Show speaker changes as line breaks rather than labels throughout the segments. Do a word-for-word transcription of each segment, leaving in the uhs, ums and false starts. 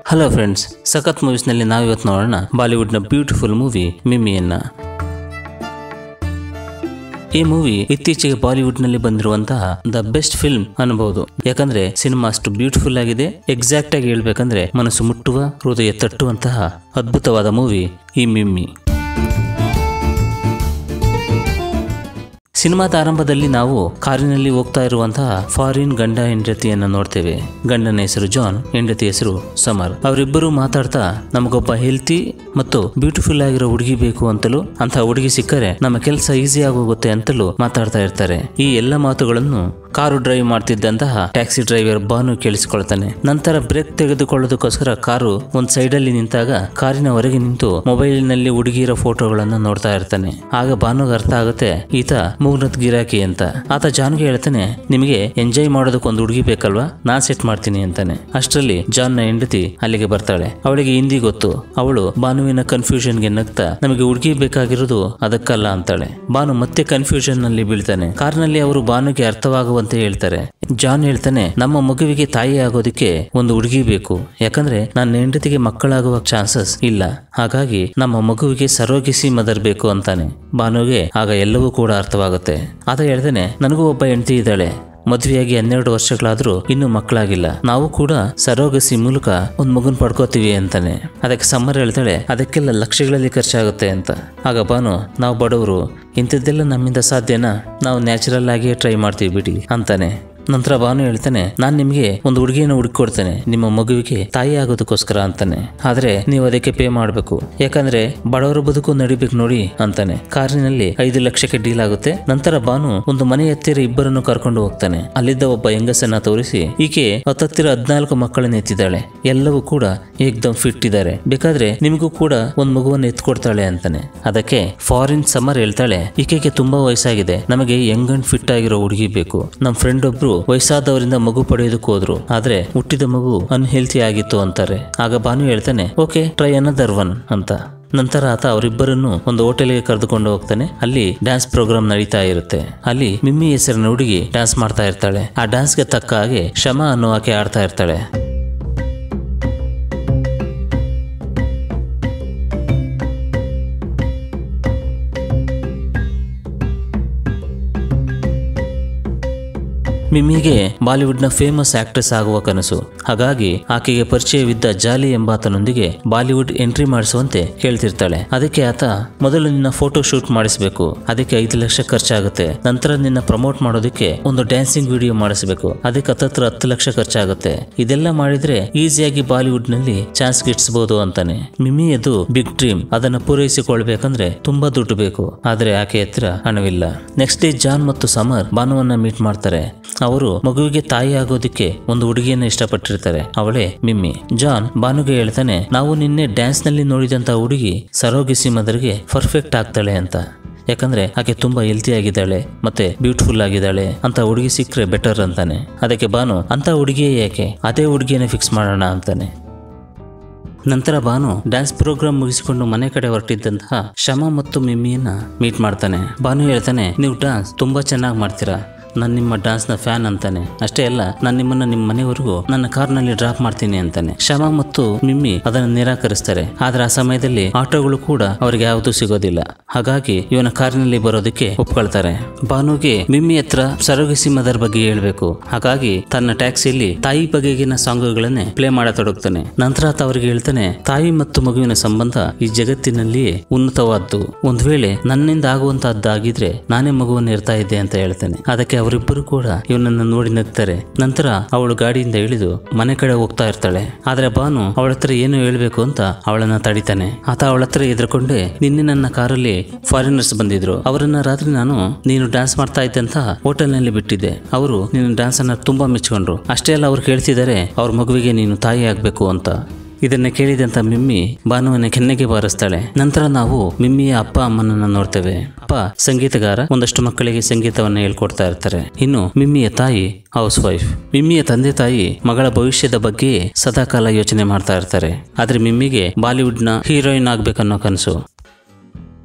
Hello friends, ಸಖತ್ ಮೂವೀಸ್ನಲ್ಲಿ ನಾವಿವತ್ತು ನೋಡೋಣ ಬಾಲಿವುಡ್ನ ಬ್ಯೂಟಿಫುಲ್ ಮೂವಿ ಮಿಮ್ಮಿಯನ್ನ. ಈ ಮೂವಿ ಇತ್ತೀಚೆಗೆ ಬಾಲಿವುಡ್ನಲ್ಲಿ ಬಂದಿರುವಂತಹ ದ ಬೆಸ್ಟ್ ಫಿಲ್ಮ್ ಅನ್ನಬಹುದು. ಯಾಕಂದ್ರೆ ಸಿನಿಮಾ ಅಷ್ಟು ಬ್ಯೂಟಿಫುಲ್ ಆಗಿದೆ. ಎಕ್ಸಾಕ್ಟ್ ಆಗಿ ಹೇಳ್ಬೇಕಂದ್ರೆ ಮನಸ್ಸು ಮುಟ್ಟುವ, ಹೃದಯ ತಟ್ಟುವಂತಹ ಅದ್ಭುತವಾದ ಮೂವಿ ಈ ಮಿಮ್ಮಿ. ಸಿನಿಮಾದ ಆರಂಭದಲ್ಲಿ ನಾವು ಕಾರಿನಲ್ಲಿ ಹೋಗ್ತಾ ಇರುವಂತಹ ಫಾರಿನ್ ಗಂಡ ಹೆಂಡತಿಯನ್ನ ನೋಡ್ತೇವೆ. ಗಂಡನ ಹೆಸರು ಜಾನ್, ಹೆಂಡತಿ ಹೆಸರು ಸಮರ್. ಅವರಿಬ್ಬರು ಮಾತಾಡ್ತಾ ನಮಗೊಬ್ಬ ಹೆಲ್ತಿ ಮತ್ತು ಬ್ಯೂಟಿಫುಲ್ ಆಗಿರೋ ಹುಡುಗಿ ಬೇಕು ಅಂತಲೂ, ಅಂತ ಹುಡುಗಿ ಸಿಕ್ಕರೆ ನಮ್ಮ ಕೆಲಸ ಈಸಿ ಆಗೋಗುತ್ತೆ ಅಂತಲೂ ಮಾತಾಡ್ತಾ ಇರ್ತಾರೆ. ಈ ಎಲ್ಲ ಮಾತುಗಳನ್ನು ಕಾರು ಡ್ರೈವ್ ಮಾಡ್ತಿದ್ದಂತಹ ಟ್ಯಾಕ್ಸಿ ಡ್ರೈವರ್ ಬಾನು ಕೇಳಿಸಿಕೊಳ್ತಾನೆ. ನಂತರ ಬ್ರೇಕ್ ತೆಗೆದುಕೊಳ್ಳೋದಕ್ಕೋಸ್ಕರ ಕಾರು ಒಂದ್ ಸೈಡ್ ಅಲ್ಲಿ ನಿಂತಾಗ ಕಾರಿನ ಹೊರಗೆ ನಿಂತು ಮೊಬೈಲ್ ನಲ್ಲಿ ಹುಡುಗಿರ ಫೋಟೋಗಳನ್ನ ನೋಡ್ತಾ ಇರ್ತಾನೆ. ಆಗ ಬಾನುಗೆ ಅರ್ಥ ಆಗುತ್ತೆ ಈತ ಮೂಗ್ನತ್ ಗಿರಾಕಿ ಅಂತ. ಆತ ಜಾನ್ಗೆ ಹೇಳ್ತಾನೆ, ನಿಮಗೆ ಎಂಜಾಯ್ ಮಾಡೋದಕ್ಕೆ ಒಂದು ಹುಡುಗಿ ಬೇಕಲ್ವಾ, ನಾನ್ ಸೆಟ್ ಮಾಡ್ತೀನಿ ಅಂತಾನೆ. ಅಷ್ಟರಲ್ಲಿ ಜಾನ್ ನ ಹೆಂಡತಿ ಅಲ್ಲಿಗೆ ಬರ್ತಾಳೆ. ಅವಳಿಗೆ ಹಿಂದಿ ಗೊತ್ತು. ಅವಳು ಬಾನುವಿನ ಕನ್ಫ್ಯೂಷನ್ ಗೆ ನಗ್ತಾ, ನಮಗೆ ಹುಡುಗಿ ಬೇಕಾಗಿರೋದು ಅದಕ್ಕಲ್ಲ ಅಂತಾಳೆ. ಬಾನು ಮತ್ತೆ ಕನ್ಫ್ಯೂಷನ್ ನಲ್ಲಿ ಬೀಳ್ತಾನೆ. ಕಾರ್ನಲ್ಲಿ ಅವರು ಬಾನುಗೆ ಅರ್ಥವಾಗುವಂತೆ ಹೇಳ್ತಾರೆ. ಜಾನ್ ಹೇಳ್ತಾನೆ, ನಮ್ಮ ಮಗುವಿಗೆ ತಾಯಿ ಆಗೋದಿಕ್ಕೆ ಒಂದು ಹುಡುಗಿ ಬೇಕು. ಯಾಕಂದ್ರೆ ನನ್ನ ಹೆಂಡತಿಗೆ ಮಕ್ಕಳಾಗುವ ಚಾನ್ಸಸ್ ಇಲ್ಲ. ಹಾಗಾಗಿ ನಮ್ಮ ಮಗುವಿಗೆ ಸರೋಗಿಸಿ ಮದರ್ ಬೇಕು ಅಂತಾನೆ. ಬಾನುಗೆ ಆಗ ಎಲ್ಲವೂ ಕೂಡ ಅರ್ಥವಾಗುತ್ತೆ. ಆತ ಹೇಳ್ತಾನೆ, ನನಗೂ ಒಬ್ಬ ಹೆಂಡತಿ ಇದ್ದಾಳೆ. ಮದುವೆಯಾಗಿ ಹನ್ನೆರಡು ವರ್ಷಗಳಾದ್ರೂ ಇನ್ನೂ ಮಕ್ಕಳಾಗಿಲ್ಲ. ನಾವು ಕೂಡ ಸರೋಗಸಿ ಮೂಲಕ ಒಂದ್ ಮಗುನ್ ಪಡ್ಕೋತೀವಿ ಅಂತಾನೆ. ಅದಕ್ಕೆ ಸಮ್ಮರ್ ಹೇಳ್ತಾಳೆ, ಅದಕ್ಕೆಲ್ಲ ಲಕ್ಷಗಳಲ್ಲಿ ಖರ್ಚಾಗುತ್ತೆ ಅಂತ. ಆಗ ಬಾನು, ನಾವು ಬಡವರು, ಇಂಥದ್ದೆಲ್ಲ ನಮ್ಮಿಂದ ಸಾಧ್ಯನಾ, ನಾವು ನ್ಯಾಚುರಲ್ ಆಗಿ ಟ್ರೈ ಮಾಡ್ತೀವಿ ಬಿಡಿ ಅಂತಾನೆ. ನಂತರ ಬಾನು ಹೇಳ್ತಾನೆ, ನಾನ್ ನಿಮ್ಗೆ ಒಂದು ಹುಡುಗಿಯನ್ನು ಹುಡುಕೊಡ್ತೇನೆ ನಿಮ್ಮ ಮಗುವಿಗೆ ತಾಯಿ ಆಗೋದಕ್ಕೋಸ್ಕರ ಅಂತಾನೆ. ಆದ್ರೆ ನೀವು ಅದಕ್ಕೆ ಪೇ ಮಾಡ್ಬೇಕು, ಯಾಕಂದ್ರೆ ಬಡವರ ಬದುಕು ನಡಿಬೇಕು ನೋಡಿ ಅಂತಾನೆ. ಕಾರಿನಲ್ಲಿ ಐದು ಲಕ್ಷಕ್ಕೆ ಡೀಲ್ ಆಗುತ್ತೆ. ನಂತರ ಬಾನು ಒಂದು ಮನೆ ಹತ್ತಿರ ಇಬ್ಬರನ್ನು ಕರ್ಕೊಂಡು ಹೋಗ್ತಾನೆ. ಅಲ್ಲಿದ್ದ ಒಬ್ಬ ಹೆಂಗಸನ್ನ ತೋರಿಸಿ, ಈಕೆ ಹತ್ತತ್ತಿರ ಹದ್ನಾಲ್ಕು ಮಕ್ಕಳನ್ನ ಎತ್ತಿದ್ದಾಳೆ, ಎಲ್ಲವೂ ಕೂಡ ಏಕ್ದಮ್ ಫಿಟ್ ಇದ್ದಾರೆ, ಬೇಕಾದ್ರೆ ನಿಮಗೂ ಕೂಡ ಒಂದ್ ಮಗುವನ್ನು ಎತ್ಕೊಡ್ತಾಳೆ ಅಂತಾನೆ. ಅದಕ್ಕೆ ಫಾರಿನ್ ಸಮರ್ ಹೇಳ್ತಾಳೆ, ಈಕೆಗೆ ತುಂಬಾ ವಯಸ್ಸಾಗಿದೆ, ನಮಗೆ ಯಂಗ್ ಅಂಡ್ ಫಿಟ್ ಆಗಿರೋ ಹುಡುಗಿ ಬೇಕು. ನಮ್ ಫ್ರೆಂಡ್ ಒಬ್ರು ವಯಸ್ಸಾದವರಿಂದ ಮಗು ಪಡೆಯೋದಕ್ಕೆ ಹೋದ್ರು, ಆದ್ರೆ ಹುಟ್ಟಿದ ಮಗು ಅನ್ಹೆಲ್ತಿ ಆಗಿತ್ತು ಅಂತಾರೆ. ಆಗ ಬಾನು ಹೇಳ್ತಾನೆ, ಓಕೆ ಟ್ರೈ ಅನದರ್ ಒನ್ ಅಂತ. ನಂತರ ಆತ ಅವರಿಬ್ಬರನ್ನು ಒಂದು ಹೋಟೆಲ್ಗೆ ಕರೆದುಕೊಂಡು ಹೋಗ್ತಾನೆ. ಅಲ್ಲಿ ಡ್ಯಾನ್ಸ್ ಪ್ರೋಗ್ರಾಮ್ ನಡೀತಾ ಇರುತ್ತೆ. ಅಲ್ಲಿ ಮಿಮ್ಮಿ ಹೆಸರಿನ ಹುಡುಗಿ ಡ್ಯಾನ್ಸ್ ಮಾಡ್ತಾ ಇರ್ತಾಳೆ. ಆ ಡ್ಯಾನ್ಸ್ಗೆ ತಕ್ಕ ಹಾಗೆ ಶಮ ಅನ್ನೋ ಆಕೆ ಆಡ್ತಾ ಇರ್ತಾಳೆ. ಮಿಮ್ಮಿಗೆ ಬಾಲಿವುಡ್ ನ ಫೇಮಸ್ ಆಕ್ಟ್ರೆಸ್ ಆಗುವ ಕನಸು. ಹಾಗಾಗಿ ಆಕೆಗೆ ಪರಿಚಯವಿದ್ದ ಜಾಲಿ ಎಂಬಾತನೊಂದಿಗೆ ಬಾಲಿವುಡ್ ಎಂಟ್ರಿ ಮಾಡಿಸುವಂತೆ ಕೇಳ್ತಿರ್ತಾಳೆ. ಅದಕ್ಕೆ ಆತ, ಮೊದಲು ನಿನ್ನ ಫೋಟೋ ಶೂಟ್ ಮಾಡಿಸಬೇಕು, ಅದಕ್ಕೆ ಐದು ಲಕ್ಷ ಖರ್ಚಾಗುತ್ತೆ. ನಂತರ ನಿನ್ನ ಪ್ರಮೋಟ್ ಮಾಡೋದಕ್ಕೆ ಒಂದು ಡ್ಯಾನ್ಸಿಂಗ್ ವಿಡಿಯೋ ಮಾಡಿಸಬೇಕು, ಅದಕ್ಕೆ ಹತ್ತತ್ರ ಹತ್ತು ಲಕ್ಷ ಖರ್ಚಾಗುತ್ತೆ. ಇದೆಲ್ಲ ಮಾಡಿದ್ರೆ ಈಸಿಯಾಗಿ ಬಾಲಿವುಡ್ ನಲ್ಲಿ ಚಾನ್ಸ್ ಗಿಟ್ಸಬಹುದು ಅಂತಾನೆ. ಮಿಮ್ಮಿ ಅದು ಬಿಗ್ ಡ್ರೀಮ್. ಅದನ್ನ ಪೂರೈಸಿಕೊಳ್ಬೇಕಂದ್ರೆ ತುಂಬಾ ದುಡ್ಡು ಬೇಕು. ಆದ್ರೆ ಆಕೆ ಹತ್ರ ಹಣವಿಲ್ಲ. ನೆಕ್ಸ್ಟ್ ಡೇ ಜಾನ್ ಮತ್ತು ಸಮರ್ ಬಾನುವನ್ನ ಮೀಟ್ ಮಾಡ್ತಾರೆ. ಅವರು ಮಗುವಿಗೆ ತಾಯಿ ಆಗೋದಿಕ್ಕೆ ಒಂದು ಹುಡುಗಿಯನ್ನ ಇಷ್ಟಪಟ್ಟಿರ್ತಾರೆ. ಅವಳೇ ಮಿಮ್ಮಿ. ಜಾನ್ ಬಾನುಗೆ ಹೇಳ್ತಾನೆ, ನಾವು ನಿನ್ನೆ ಡ್ಯಾನ್ಸ್ ನಲ್ಲಿ ನೋಡಿದಂತ ಹುಡುಗಿ ಸರೋಗಿಸಿ ಮದರ್ಗೆ ಪರ್ಫೆಕ್ಟ್ ಆಗ್ತಾಳೆ ಅಂತ. ಯಾಕಂದ್ರೆ ಆಕೆ ತುಂಬಾ ಹೆಲ್ತಿ ಆಗಿದ್ದಾಳೆ ಮತ್ತೆ ಬ್ಯೂಟಿಫುಲ್ ಆಗಿದ್ದಾಳೆ, ಅಂತ ಹುಡುಗಿ ಸಿಕ್ಕರೆ ಬೆಟರ್ ಅಂತಾನೆ. ಅದಕ್ಕೆ ಬಾನು, ಅಂತ ಹುಡುಗಿಯೇ ಯಾಕೆ, ಅದೇ ಹುಡುಗಿಯನ್ನ ಫಿಕ್ಸ್ ಮಾಡೋಣ ಅಂತಾನೆ. ನಂತರ ಬಾನು ಡ್ಯಾನ್ಸ್ ಪ್ರೋಗ್ರಾಮ್ ಮುಗಿಸಿಕೊಂಡು ಮನೆ ಕಡೆ ಹೊರಟಿದ್ದಂತಹ ಶಮ ಮತ್ತು ಮಿಮ್ಮಿಯನ್ನ ಮೀಟ್ ಮಾಡ್ತಾನೆ. ಬಾನು ಹೇಳ್ತಾನೆ, ನೀವು ಡ್ಯಾನ್ಸ್ ತುಂಬಾ ಚೆನ್ನಾಗಿ ಮಾಡ್ತೀರಾ, ನಾನು ನಿಮ್ಮ ಡ್ಯಾನ್ಸ್ ನ ಫ್ಯಾನ್ ಅಂತಾನೆ. ಅಷ್ಟೇ ಅಲ್ಲ, ನಾನು ನಿಮ್ಮನ್ನ ನಿಮ್ಮ ಮನೆವರೆಗೂ ನನ್ನ ಕಾರ್ನಲ್ಲಿ ಡ್ರಾಪ್ ಮಾಡ್ತೀನಿ ಅಂತಾನೆ. ಶಮ ಮತ್ತು ಮಿಮ್ಮಿ ಅದನ್ನು ನಿರಾಕರಿಸ್ತಾರೆ. ಆದ್ರೆ ಆ ಸಮಯದಲ್ಲಿ ಆಟೋಗಳು ಕೂಡ ಅವರಿಗೆ ಯಾವುದು ಸಿಗೋದಿಲ್ಲ. ಹಾಗಾಗಿ ಇವನ ಕಾರಿನಲ್ಲಿ ಬರೋದಕ್ಕೆ ಒಪ್ಕೊಳ್ತಾರೆ. ಬಾನುಗೆ ಮಿಮ್ಮಿ ಹತ್ರ ಸರೋಗಿಸಿ ಮದರ್ ಬಗ್ಗೆ ಹೇಳ್ಬೇಕು. ಹಾಗಾಗಿ ತನ್ನ ಟ್ಯಾಕ್ಸಿಯಲ್ಲಿ ತಾಯಿ ಬಗೆಗಿನ ಸಾಂಗ್ಗಳನ್ನೇ ಪ್ಲೇ ಮಾಡತೊಡಗ್ತಾನೆ. ನಂತರ ಆತ ಅವರಿಗೆ ಹೇಳ್ತಾನೆ, ತಾಯಿ ಮತ್ತು ಮಗುವಿನ ಸಂಬಂಧ ಈ ಜಗತ್ತಿನಲ್ಲಿಯೇ ಉನ್ನತವಾದ್ದು. ಒಂದ್ ವೇಳೆ ನನ್ನಿಂದ ಆಗುವಂತಹದ್ದಾಗಿದ್ರೆ ನಾನೇ ಮಗುವನ್ನು ಇರ್ತಾ ಇದ್ದೆ ಅಂತ ಹೇಳ್ತಾನೆ. ಅದಕ್ಕೆ ಅವರಿಬ್ಬರು ಕೂಡ ಇವನನ್ನ ನೋಡಿ ನಗ್ತಾರೆ. ನಂತರ ಅವಳು ಗಾಡಿಯಿಂದ ಇಳಿದು ಮನೆ ಕಡೆ ಹೋಗ್ತಾ ಇರ್ತಾಳೆ. ಆದ್ರೆ ಬಾನು ಅವಳ ಹತ್ರ ಏನು ಹೇಳ್ಬೇಕು ಅಂತ ಅವಳನ್ನ ತಡಿತಾನೆ. ಆತ ಅವಳ ಹತ್ರ ಎದ್ರಕೊಂಡೆ, ನಿನ್ನೆ ನನ್ನ ಕಾರಲ್ಲಿ ಫಾರಿನರ್ಸ್ ಬಂದಿದ್ರು, ಅವರನ್ನ ರಾತ್ರಿ ನಾನು ನೀನು ಡ್ಯಾನ್ಸ್ ಮಾಡ್ತಾ ಇದ್ದಂತ ಹೋಟೆಲ್ ನಲ್ಲಿ ಬಿಟ್ಟಿದ್ದೆ. ಅವರು ನಿನ್ನ ಡ್ಯಾನ್ಸ್ ಅನ್ನ ತುಂಬಾ ಮೆಚ್ಕೊಂಡ್ರು. ಅಷ್ಟೇ ಅಲ್ಲ, ಅವ್ರು ಕೇಳ್ತಿದ್ದಾರೆ ಅವ್ರ ಮಗುವಿಗೆ ನೀನು ತಾಯಿ ಆಗ್ಬೇಕು ಅಂತ. ಇದನ್ನ ಕೇಳಿದಂತ ಮಿಮ್ಮಿ ಬಾನುವನ್ನ ಕೆನ್ನೆಗೆ ಬಾರಿಸ್ತಾಳೆ. ನಂತರ ನಾವು ಮಿಮ್ಮಿಯ ಅಪ್ಪ ಅಮ್ಮನನ್ನ ನೋಡ್ತೇವೆ. ಅಪ್ಪ ಸಂಗೀತಗಾರ, ಒಂದಷ್ಟು ಮಕ್ಕಳಿಗೆ ಸಂಗೀತವನ್ನ ಹೇಳ್ಕೊಡ್ತಾ ಇರ್ತಾರೆ. ಇನ್ನು ಮಿಮ್ಮಿಯ ತಾಯಿ ಹೌಸ್ ವೈಫ್. ಮಿಮ್ಮಿಯ ತಂದೆ ತಾಯಿ ಮಗಳ ಭವಿಷ್ಯದ ಬಗ್ಗೆ ಸದಾಕಾಲ ಯೋಚನೆ ಮಾಡ್ತಾ ಇರ್ತಾರೆ. ಆದ್ರೆ ಮಿಮ್ಮಿಗೆ ಬಾಲಿವುಡ್ ನ ಹೀರೋಯಿನ್ ಆಗ್ಬೇಕನ್ನೋ ಕನಸು.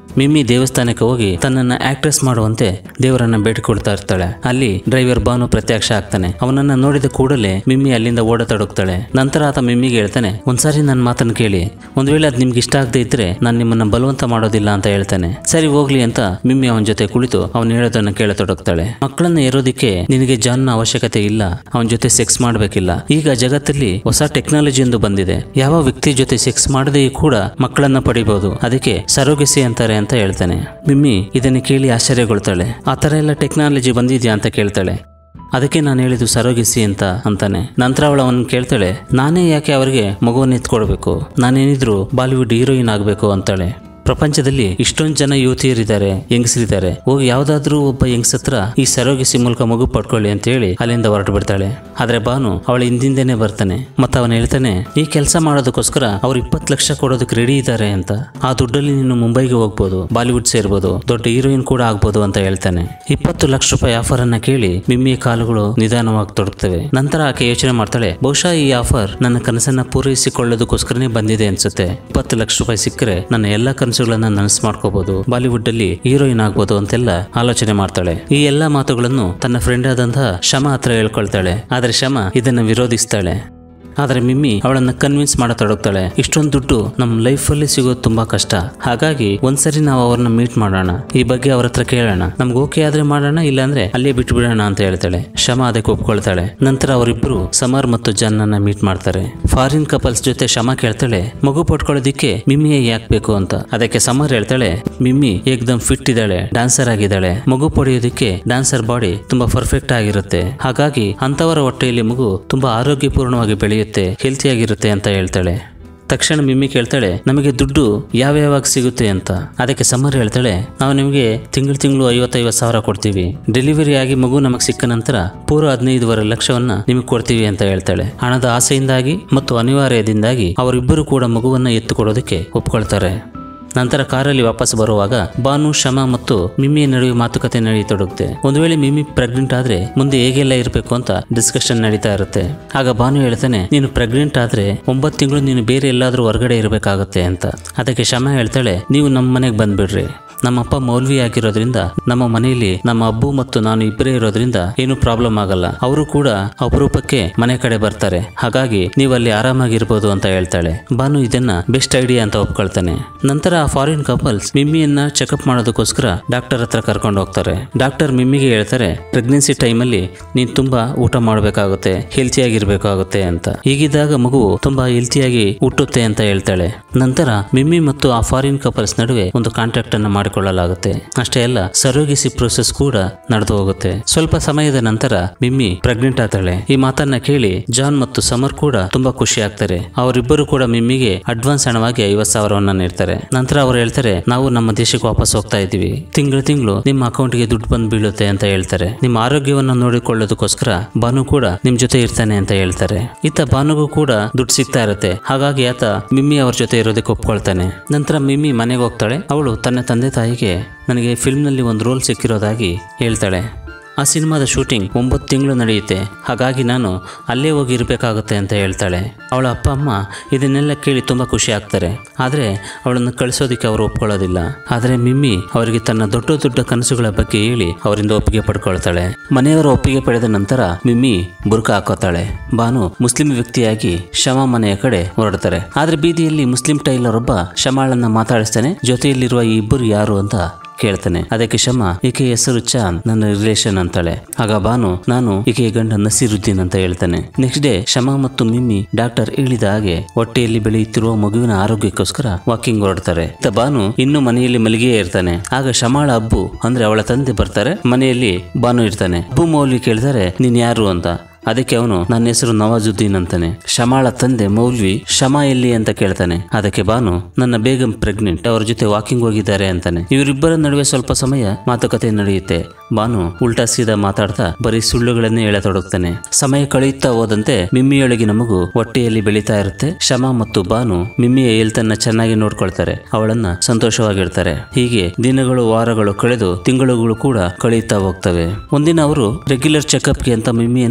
ಮಿಮ್ಮಿ ದೇವಸ್ಥಾನಕ್ಕೆ ಹೋಗಿ ತನ್ನನ್ನ ಆಕ್ಟ್ರೆಸ್ ಮಾಡುವಂತೆ ದೇವರನ್ನ ಬೇಡಿಕೊಳ್ತಾ ಇರ್ತಾಳೆ. ಅಲ್ಲಿ ಡ್ರೈವರ್ ಬಾನು ಪ್ರತ್ಯಕ್ಷ ಆಗ್ತಾನೆ. ಅವನನ್ನ ನೋಡಿದ ಕೂಡಲೇ ಮಿಮ್ಮಿ ಅಲ್ಲಿಂದ ಓಡತೊಡಗ್ತಾಳೆ. ನಂತರ ಆತ ಮಿಮ್ಮಿಗೆ ಹೇಳ್ತಾನೆ, ಒಂದ್ಸಾರಿ ನನ್ನ ಮಾತನ್ನು ಕೇಳಿ, ಒಂದ್ ವೇಳೆ ಅದ್ ನಿಮ್ಗೆ ಇಷ್ಟ ಆಗದೆ ಇದ್ರೆ ನಾನು ನಿಮ್ಮನ್ನ ಬಲವಂತ ಮಾಡೋದಿಲ್ಲ ಅಂತ ಹೇಳ್ತಾನೆ. ಸರಿ ಹೋಗ್ಲಿ ಅಂತ ಮಿಮ್ಮಿ ಅವನ ಜೊತೆ ಕುಳಿತು ಅವನು ಹೇಳೋದನ್ನ ಕೇಳತೊಡಗ್ತಾಳೆ. ಮಕ್ಕಳನ್ನ ಇರೋದಿಕ್ಕೆ ನಿನಗೆ ಜಾನ್ ನ ಅವಶ್ಯಕತೆ ಇಲ್ಲ, ಅವನ ಜೊತೆ ಸೆಕ್ಸ್ ಮಾಡ್ಬೇಕಿಲ್ಲ. ಈಗ ಜಗತ್ತಲ್ಲಿ ಹೊಸ ಟೆಕ್ನಾಲಜಿ ಎಂದು ಬಂದಿದೆ. ಯಾವ ವ್ಯಕ್ತಿ ಜೊತೆ ಸೆಕ್ಸ್ ಮಾಡದೇ ಕೂಡ ಮಕ್ಕಳನ್ನ ಪಡಿಬಹುದು. ಅದಕ್ಕೆ ಸರೋಗೆಸಿ ಅಂತಾರೆ ಅಂತ ಹೇಳ್ತಾನೆ. ಮಿಮ್ಮಿ ಇದನ್ನ ಕೇಳಿ ಆಶ್ಚರ್ಯಗೊಳ್ತಾಳೆ. ಆ ತರ ಎಲ್ಲ ಟೆಕ್ನಾಲಜಿ ಬಂದಿದ್ಯಾ ಅಂತ ಕೇಳ್ತಾಳೆ. ಅದಕ್ಕೆ ನಾನು ಹೇಳಿದ್ದು ಸರೋಗೆಸಿ ಅಂತ ಅಂತಾನೆ. ನಂತರ ಅವಳು ಅವನ್ ಕೇಳ್ತಾಳೆ, ನಾನೇ ಯಾಕೆ ಅವರಿಗೆ ಮಗುವನ್ನು ಎತ್ಕೊಡ್ಬೇಕು, ನಾನೇನಿದ್ರು ಬಾಲಿವುಡ್ ಹೀರೋಯಿನ್ ಆಗ್ಬೇಕು ಅಂತಾಳೆ. ಪ್ರಪಂಚದಲ್ಲಿ ಇಷ್ಟೊಂದು ಜನ ಯುವತಿಯರಿದ್ದಾರೆ, ಹೆಂಗಸರಿದ್ದಾರೆ, ಹೋಗಿ ಯಾವ್ದಾದ್ರೂ ಒಬ್ಬ ಹೆಂಗಸ ಹತ್ರ ಈ ಸರೋಗೆಸಿ ಮೂಲಕ ಮಗು ಪಡ್ಕೊಳ್ಳಿ ಅಂತ ಹೇಳಿ ಅಲ್ಲಿಂದ ಹೊರಟು ಬಿಡ್ತಾಳೆ. ಆದ್ರೆ ಬಾನು ಅವಳ ಹಿಂದಿಂದೇನೆ ಬರ್ತಾನೆ. ಮತ್ತ ಅವನು ಹೇಳ್ತಾನೆ, ಈ ಕೆಲಸ ಮಾಡೋದಕ್ಕೋಸ್ಕರ ಅವ್ರು ಇಪ್ಪತ್ತು ಲಕ್ಷ ಕೊಡೋದಕ್ಕೆ ರೆಡಿ ಇದ್ದಾರೆ ಅಂತ. ಆ ದುಡ್ಡಲ್ಲಿ ನೀನು ಮುಂಬೈಗೆ ಹೋಗ್ಬೋದು, ಬಾಲಿವುಡ್ ಸೇರ್ಬೋದು, ದೊಡ್ಡ ಹೀರೋಯಿನ್ ಕೂಡ ಆಗ್ಬೋದು ಅಂತ ಹೇಳ್ತಾನೆ. ಇಪ್ಪತ್ತು ಲಕ್ಷ ರೂಪಾಯಿ ಆಫರ್ ಅನ್ನ ಕೇಳಿ ಮಿಮ್ಮಿಯ ಕಾಲುಗಳು ನಿಧಾನವಾಗಿ ತೊಡಗ್ತವೆ. ನಂತರ ಆಕೆ ಯೋಚನೆ ಮಾಡ್ತಾಳೆ, ಬಹುಶಃ ಈ ಆಫರ್ ನನ್ನ ಕನಸನ್ನ ಪೂರೈಸಿಕೊಳ್ಳೋದಕ್ಕೋಸ್ಕರನೇ ಬಂದಿದೆ ಅನ್ಸುತ್ತೆ. ಇಪ್ಪತ್ತು ಲಕ್ಷ ರೂಪಾಯಿ ಸಿಕ್ಕರೆ ನನ್ನ ಎಲ್ಲಾ ಕನಸು ನನಸು ಮಾಡ್ಕೋಬಹುದು, ಬಾಲಿವುಡ್ ಅಲ್ಲಿ ಹೀರೋಯಿನ್ ಆಗ್ಬೋದು ಅಂತೆಲ್ಲ ಆಲೋಚನೆ ಮಾಡ್ತಾಳೆ. ಈ ಎಲ್ಲಾ ಮಾತುಗಳನ್ನು ತನ್ನ ಫ್ರೆಂಡ್ ಆದಂತಹ ಶಮಾ ಹತ್ರ ಹೇಳ್ಕೊಳ್ತಾಳೆ. ಆದ್ರೆ ಶಮಾ ಇದನ್ನ ವಿರೋಧಿಸ್ತಾಳೆ. ಆದ್ರೆ ಮಿಮ್ಮಿ ಅವಳನ್ನ ಕನ್ವಿನ್ಸ್ ಮಾಡತೊಡಗ್ತಾಳೆ. ಇಷ್ಟೊಂದು ದುಡ್ಡು ನಮ್ಮ ಲೈಫ್ ಅಲ್ಲಿ ಸಿಗೋದು ತುಂಬಾ ಕಷ್ಟ, ಹಾಗಾಗಿ ಒಂದ್ಸರಿ ನಾವು ಅವ್ರನ್ನ ಮೀಟ್ ಮಾಡೋಣ, ಈ ಬಗ್ಗೆ ಅವ್ರ ಹತ್ರ ಕೇಳೋಣ, ನಮ್ಗೆ ಓಕೆ ಆದ್ರೆ ಮಾಡೋಣ, ಇಲ್ಲಾಂದ್ರೆ ಅಲ್ಲೇ ಬಿಟ್ಟು ಬಿಡೋಣ ಅಂತ ಹೇಳ್ತಾಳೆ. ಶಮಾ ಅದಕ್ಕೆ ಒಪ್ಕೊಳ್ತಾಳೆ. ನಂತರ ಅವರಿಬ್ರು ಸಮರ್ ಮತ್ತು ಜಾನ್ ಅನ್ನ ಮೀಟ್ ಮಾಡ್ತಾರೆ. ಫಾರಿನ್ ಕಪಲ್ಸ್ ಜೊತೆ ಶಮಾ ಕೇಳ್ತಾಳೆ, ಮಗು ಪಡ್ಕೊಳ್ಳೋದಿಕ್ಕೆ ಮಿಮ್ಮಿಯೇ ಯಾಕೆ ಬೇಕು ಅಂತ. ಅದಕ್ಕೆ ಸಮರ್ ಹೇಳ್ತಾಳೆ, ಮಿಮ್ಮಿ ಏಕ್ದಮ್ ಫಿಟ್ ಇದ್ದಾಳೆ, ಡಾನ್ಸರ್ ಆಗಿದ್ದಾಳೆ, ಮಗು ಪಡೆಯೋದಿಕ್ಕೆ ಡಾನ್ಸರ್ ಬಾಡಿ ತುಂಬಾ ಪರ್ಫೆಕ್ಟ್ ಆಗಿರುತ್ತೆ, ಹಾಗಾಗಿ ಅಂತವರ ಹೊಟ್ಟೆಯಲ್ಲಿ ಮಗು ತುಂಬಾ ಆರೋಗ್ಯಪೂರ್ಣವಾಗಿ ಬೆಳೆಯುತ್ತೆ, ಹೆಲ್ತಿ ಆಗಿರುತ್ತೆ ಅಂತ ಹೇಳ್ತಾಳೆ. ತಕ್ಷಣ ಮಿಮ್ಮಿ ಕೇಳ್ತಾಳೆ, ನಮಗೆ ದುಡ್ಡು ಯಾವ ಯಾವಾಗ ಸಿಗುತ್ತೆ ಅಂತ. ಅದಕ್ಕೆ ಸಮರ್ ಹೇಳ್ತಾಳೆ, ನಾವು ನಿಮಗೆ ತಿಂಗಳು ತಿಂಗಳು ಐವತ್ತೈವತ್ತು ಸಾವಿರ ಕೊಡ್ತೀವಿ, ಡೆಲಿವರಿ ಆಗಿ ಮಗು ನಮಗೆ ಸಿಕ್ಕ ನಂತರ ಪೂರ ಹದಿನೈದುವರೆ ಲಕ್ಷವನ್ನ ನಿಮಗೆ ಕೊಡ್ತೀವಿ ಅಂತ ಹೇಳ್ತಾಳೆ. ಹಣದ ಆಸೆಯಿಂದಾಗಿ ಮತ್ತು ಅನಿವಾರ್ಯದಿಂದಾಗಿ ಅವರಿಬ್ಬರು ಕೂಡ ಮಗುವನ್ನ ಎತ್ತುಕೊಡೋದಕ್ಕೆ ಒಪ್ಕೊಳ್ತಾರೆ. ನಂತರ ಕಾರಲ್ಲಿ ವಾಪಸ್ ಬರುವಾಗ ಬಾನು, ಶಮಾ ಮತ್ತು ಮಿಮ್ಮಿಯ ನಡುವೆ ಮಾತುಕತೆ ನಡೆಯತೊಡಗುತ್ತೆ. ಒಂದು ವೇಳೆ ಮಿಮ್ಮಿ ಪ್ರೆಗ್ನೆಂಟ್ ಆದ್ರೆ ಮುಂದೆ ಹೇಗೆಲ್ಲ ಇರಬೇಕು ಅಂತ ಡಿಸ್ಕಷನ್ ನಡೀತಾ ಇರುತ್ತೆ. ಆಗ ಬಾನು ಹೇಳ್ತಾನೆ, ನೀನು ಪ್ರೆಗ್ನೆಂಟ್ ಆದ್ರೆ ಒಂಬತ್ತು ತಿಂಗಳು ನೀನು ಬೇರೆ ಎಲ್ಲಾದ್ರೂ ಹೊರಗಡೆ ಇರಬೇಕಾಗತ್ತೆ ಅಂತ. ಅದಕ್ಕೆ ಶಮಾ ಹೇಳ್ತಾಳೆ, ನೀವು ನಮ್ಮ ಮನೆಗೆ ಬಂದ್ಬಿಡ್ರಿ, ನಮ್ಮಪ್ಪ ಮೌಲ್ವಿ ಆಗಿರೋದ್ರಿಂದ ನಮ್ಮ ಮನೆಯಲ್ಲಿ ನಮ್ಮ ಅಬ್ಬು ಮತ್ತು ನಾನು ಇಬ್ಬರೇ ಇರೋದ್ರಿಂದ ಏನು ಪ್ರಾಬ್ಲಮ್ ಆಗಲ್ಲ, ಅವರು ಕೂಡ ಅಪರೂಪಕ್ಕೆ ಮನೆ ಕಡೆ ಬರ್ತಾರೆ, ಹಾಗಾಗಿ ನೀವು ಅಲ್ಲಿ ಆರಾಮಾಗಿರ್ಬೋದು ಅಂತ ಹೇಳ್ತಾಳೆ. ಬಾನು ಇದನ್ನ ಬೆಸ್ಟ್ ಐಡಿಯಾ ಅಂತ ಒಪ್ಕೊಳ್ತಾನೆ. ನಂತರ ಆ ಫಾರಿನ್ ಕಪಲ್ಸ್ ಮಿಮ್ಮಿಯನ್ನ ಚೆಕಪ್ ಮಾಡೋದಕ್ಕೋಸ್ಕರ ಡಾಕ್ಟರ್ ಹತ್ರ ಕರ್ಕೊಂಡು ಹೋಗ್ತಾರೆ. ಡಾಕ್ಟರ್ ಮಿಮ್ಮಿಗೆ ಹೇಳ್ತಾರೆ, ಪ್ರೆಗ್ನೆನ್ಸಿ ಟೈಮಲ್ಲಿ ನೀನ್ ತುಂಬಾ ಊಟ ಮಾಡಬೇಕಾಗುತ್ತೆ, ಹೆಲ್ತಿಯಾಗಿರ್ಬೇಕಾಗುತ್ತೆ ಅಂತ. ಹೀಗಿದ್ದಾಗ ಮಗು ತುಂಬಾ ಹೆಲ್ತಿಯಾಗಿ ಹುಟ್ಟುತ್ತೆ ಅಂತ ಹೇಳ್ತಾಳೆ. ನಂತರ ಮಿಮ್ಮಿ ಮತ್ತು ಆ ಫಾರಿನ್ ಕಪಲ್ಸ್ ನಡುವೆ ಒಂದು ಕಾಂಟ್ಯಾಕ್ಟ್ ಅನ್ನ ಮಾಡಿಕೊಳ್ಳಲಾಗುತ್ತೆ. ಅಷ್ಟೇ ಅಲ್ಲ, ಸರೋಗೆಸಿ ಪ್ರೋಸೆಸ್ ಕೂಡ ನಡೆದು ಹೋಗುತ್ತೆ. ಸ್ವಲ್ಪ ಸಮಯದ ನಂತರ ಮಿಮ್ಮಿ ಪ್ರೆಗ್ನೆಂಟ್ ಆಗ್ತಾಳೆ. ಈ ಮಾತನ್ನ ಕೇಳಿ ಜಾನ್ ಮತ್ತು ಸಮರ್ ಕೂಡ ತುಂಬಾ ಖುಷಿ ಆಗ್ತಾರೆ. ಅವರಿಬ್ಬರು ಕೂಡ ಮಿಮ್ಮಿಗೆ ಅಡ್ವಾನ್ಸ್ ಹಣವಾಗಿ ಐವತ್ತು ಸಾವಿರವನ್ನ ನೀಡ್ತಾರೆ. ನಂತರ ಅವ್ರು ಹೇಳ್ತಾರೆ, ನಾವು ನಮ್ಮ ದೇಶಕ್ಕೆ ವಾಪಸ್ ಹೋಗ್ತಾ ಇದ್ದೀವಿ, ತಿಂಗಳು ತಿಂಗಳು ನಿಮ್ಮ ಅಕೌಂಟ್ಗೆ ದುಡ್ಡು ಬಂದು ಬೀಳುತ್ತೆ ಅಂತ ಹೇಳ್ತಾರೆ. ನಿಮ್ಮ ಆರೋಗ್ಯವನ್ನ ನೋಡಿಕೊಳ್ಳೋದಕ್ಕೋಸ್ಕರ ಬಾನು ಕೂಡ ನಿಮ್ ಜೊತೆ ಇರ್ತಾನೆ ಅಂತ ಹೇಳ್ತಾರೆ. ಇತ್ತ ಬಾನುಗೂ ಕೂಡ ದುಡ್ಡು ಸಿಗ್ತಾ ಇರುತ್ತೆ, ಹಾಗಾಗಿ ಆತ ಮಿಮ್ಮಿ ಅವ್ರ ಜೊತೆ ಇರೋದಕ್ಕೆ ಒಪ್ಕೊಳ್ತಾನೆ. ನಂತರ ಮಿಮ್ಮಿ ಮನೆಗೆ ಹೋಗ್ತಾಳೆ. ಅವಳು ತನ್ನ ತಂದೆ ತಾಯಿಗೆ ನನಗೆ ಫಿಲ್ಮ್ ನಲ್ಲಿ ಒಂದು ರೋಲ್ ಸಿಕ್ಕಿರೋದಾಗಿ ಹೇಳ್ತಾಳೆ. ಆ ಸಿನಿಮಾದ ಶೂಟಿಂಗ್ ಒಂಬತ್ತು ತಿಂಗಳು ನಡೆಯುತ್ತೆ, ಹಾಗಾಗಿ ನಾನು ಅಲ್ಲೇ ಹೋಗಿ ಇರಬೇಕಾಗುತ್ತೆ ಅಂತ ಹೇಳ್ತಾಳೆ. ಅವಳ ಅಪ್ಪ ಅಮ್ಮ ಇದನ್ನೆಲ್ಲ ಕೇಳಿ ತುಂಬ ಖುಷಿ ಆಗ್ತಾರೆ. ಆದರೆ ಅವಳನ್ನು ಕಳಿಸೋದಕ್ಕೆ ಅವರು ಒಪ್ಕೊಳ್ಳೋದಿಲ್ಲ. ಆದರೆ ಮಿಮ್ಮಿ ಅವರಿಗೆ ತನ್ನ ದೊಡ್ಡ ದೊಡ್ಡ ಕನಸುಗಳ ಬಗ್ಗೆ ಹೇಳಿ ಅವರಿಂದ ಒಪ್ಪಿಗೆ ಪಡ್ಕೊಳ್ತಾಳೆ. ಮನೆಯವರ ಒಪ್ಪಿಗೆ ಪಡೆದ ನಂತರ ಮಿಮ್ಮಿ ಬುರ್ಕ ಹಾಕೋತಾಳೆ. ಬಾನು ಮುಸ್ಲಿಂ ವ್ಯಕ್ತಿಯಾಗಿ ಶಮಾ ಮನೆಯ ಕಡೆ ಹೊರಡ್ತಾರೆ. ಆದ್ರೆ ಬೀದಿಯಲ್ಲಿ ಮುಸ್ಲಿಂ ಟೈಲರ್ ಒಬ್ಬ ಶಮಾಳನ್ನ ಮಾತಾಡಿಸ್ತಾನೆ. ಜೊತೆಯಲ್ಲಿರುವ ಈ ಇಬ್ಬರು ಯಾರು ಅಂತ ಕೇಳ್ತಾನೆ. ಅದಕ್ಕೆ ಶಮಾ, ಈಕೆ ಹೆಸರು ಚಾಂದ್, ನನ್ನ ರಿಲೇಷನ್ ಅಂತಾಳೆ. ಆಗ ಬಾನು, ನಾನು ಈಕೆಯ ಗಂಡ ನಸೀರುದ್ದೀನ್ ಅಂತ ಹೇಳ್ತಾನೆ. ನೆಕ್ಸ್ಟ್ ಡೇ ಶಮಾ ಮತ್ತು ಮಿಮ್ಮಿ ಡಾಕ್ಟರ್ ಹೇಳಿದ ಹಾಗೆ ಹೊಟ್ಟೆಯಲ್ಲಿ ಬೆಳೆಯುತ್ತಿರುವ ಮಗುವಿನ ಆರೋಗ್ಯಕ್ಕೋಸ್ಕರ ವಾಕಿಂಗ್ ಹೊರಡ್ತಾರೆ. ಬಾನು ಇನ್ನು ಮನೆಯಲ್ಲಿ ಮಲಗಿಯೇ ಇರ್ತಾನೆ. ಆಗ ಶಮಾಳ ಅಬ್ಬು ಅಂದ್ರೆ ಅವಳ ತಂದೆ ಬರ್ತಾರೆ. ಮನೆಯಲ್ಲಿ ಬಾನು ಇರ್ತಾನೆ. ಅಬ್ಬು ಮೌಲ್ವಿ ಕೇಳ್ತಾರೆ, ನೀನ್ ಯಾರು ಅಂತ. ಅದಕ್ಕೆ ಅವನು, ನನ್ನ ಹೆಸರು ನವಾಜುದ್ದೀನ್ ಅಂತಾನೆ. ಶಮಾಳ ತಂದೆ ಮೌಲ್ವಿ ಶಮಾ ಎಲ್ಲಿ ಅಂತ ಕೇಳ್ತಾನೆ. ಅದಕ್ಕೆ ಬಾನು, ನನ್ನ ಬೇಗಂ ಪ್ರೆಗ್ನೆಂಟ್, ಅವ್ರ ಜೊತೆ ವಾಕಿಂಗ್ ಹೋಗಿದ್ದಾರೆ ಅಂತಾನೆ. ಇವರಿಬ್ಬರ ನಡುವೆ ಸ್ವಲ್ಪ ಸಮಯ ಮಾತುಕತೆ ನಡೆಯುತ್ತೆ. ಬಾನು ಉಲ್ಟಾ ಸೀದಾ ಮಾತಾಡ್ತಾ ಬರೀ ಸುಳ್ಳುಗಳನ್ನೇ ಹೇಳತೊಡಗ್ತಾನೆ. ಸಮಯ ಕಳೆಯುತ್ತಾ ಹೋದಂತೆ ಮಿಮ್ಮಿಯೊಳಗಿನ ಮಗು ಹೊಟ್ಟೆಯಲ್ಲಿ ಬೆಳೀತಾ ಇರುತ್ತೆ. ಶಮಾ ಮತ್ತು ಬಾನು ಮಿಮ್ಮಿಯ ಹೆಲ್ತನ್ನ ಚೆನ್ನಾಗಿ ನೋಡ್ಕೊಳ್ತಾರೆ, ಅವಳನ್ನ ಸಂತೋಷವಾಗಿರ್ತಾರೆ. ಹೀಗೆ ದಿನಗಳು, ವಾರಗಳು ಕಳೆದು ತಿಂಗಳುಗಳು ಕೂಡ ಕಳೆಯುತ್ತಾ ಹೋಗ್ತವೆ. ಒಂದಿನ ಅವರು ರೆಗ್ಯುಲರ್ ಚೆಕ್ಅಪ್ಗೆ ಅಂತ ಮಿಮ್ಮಿಯನ್ನ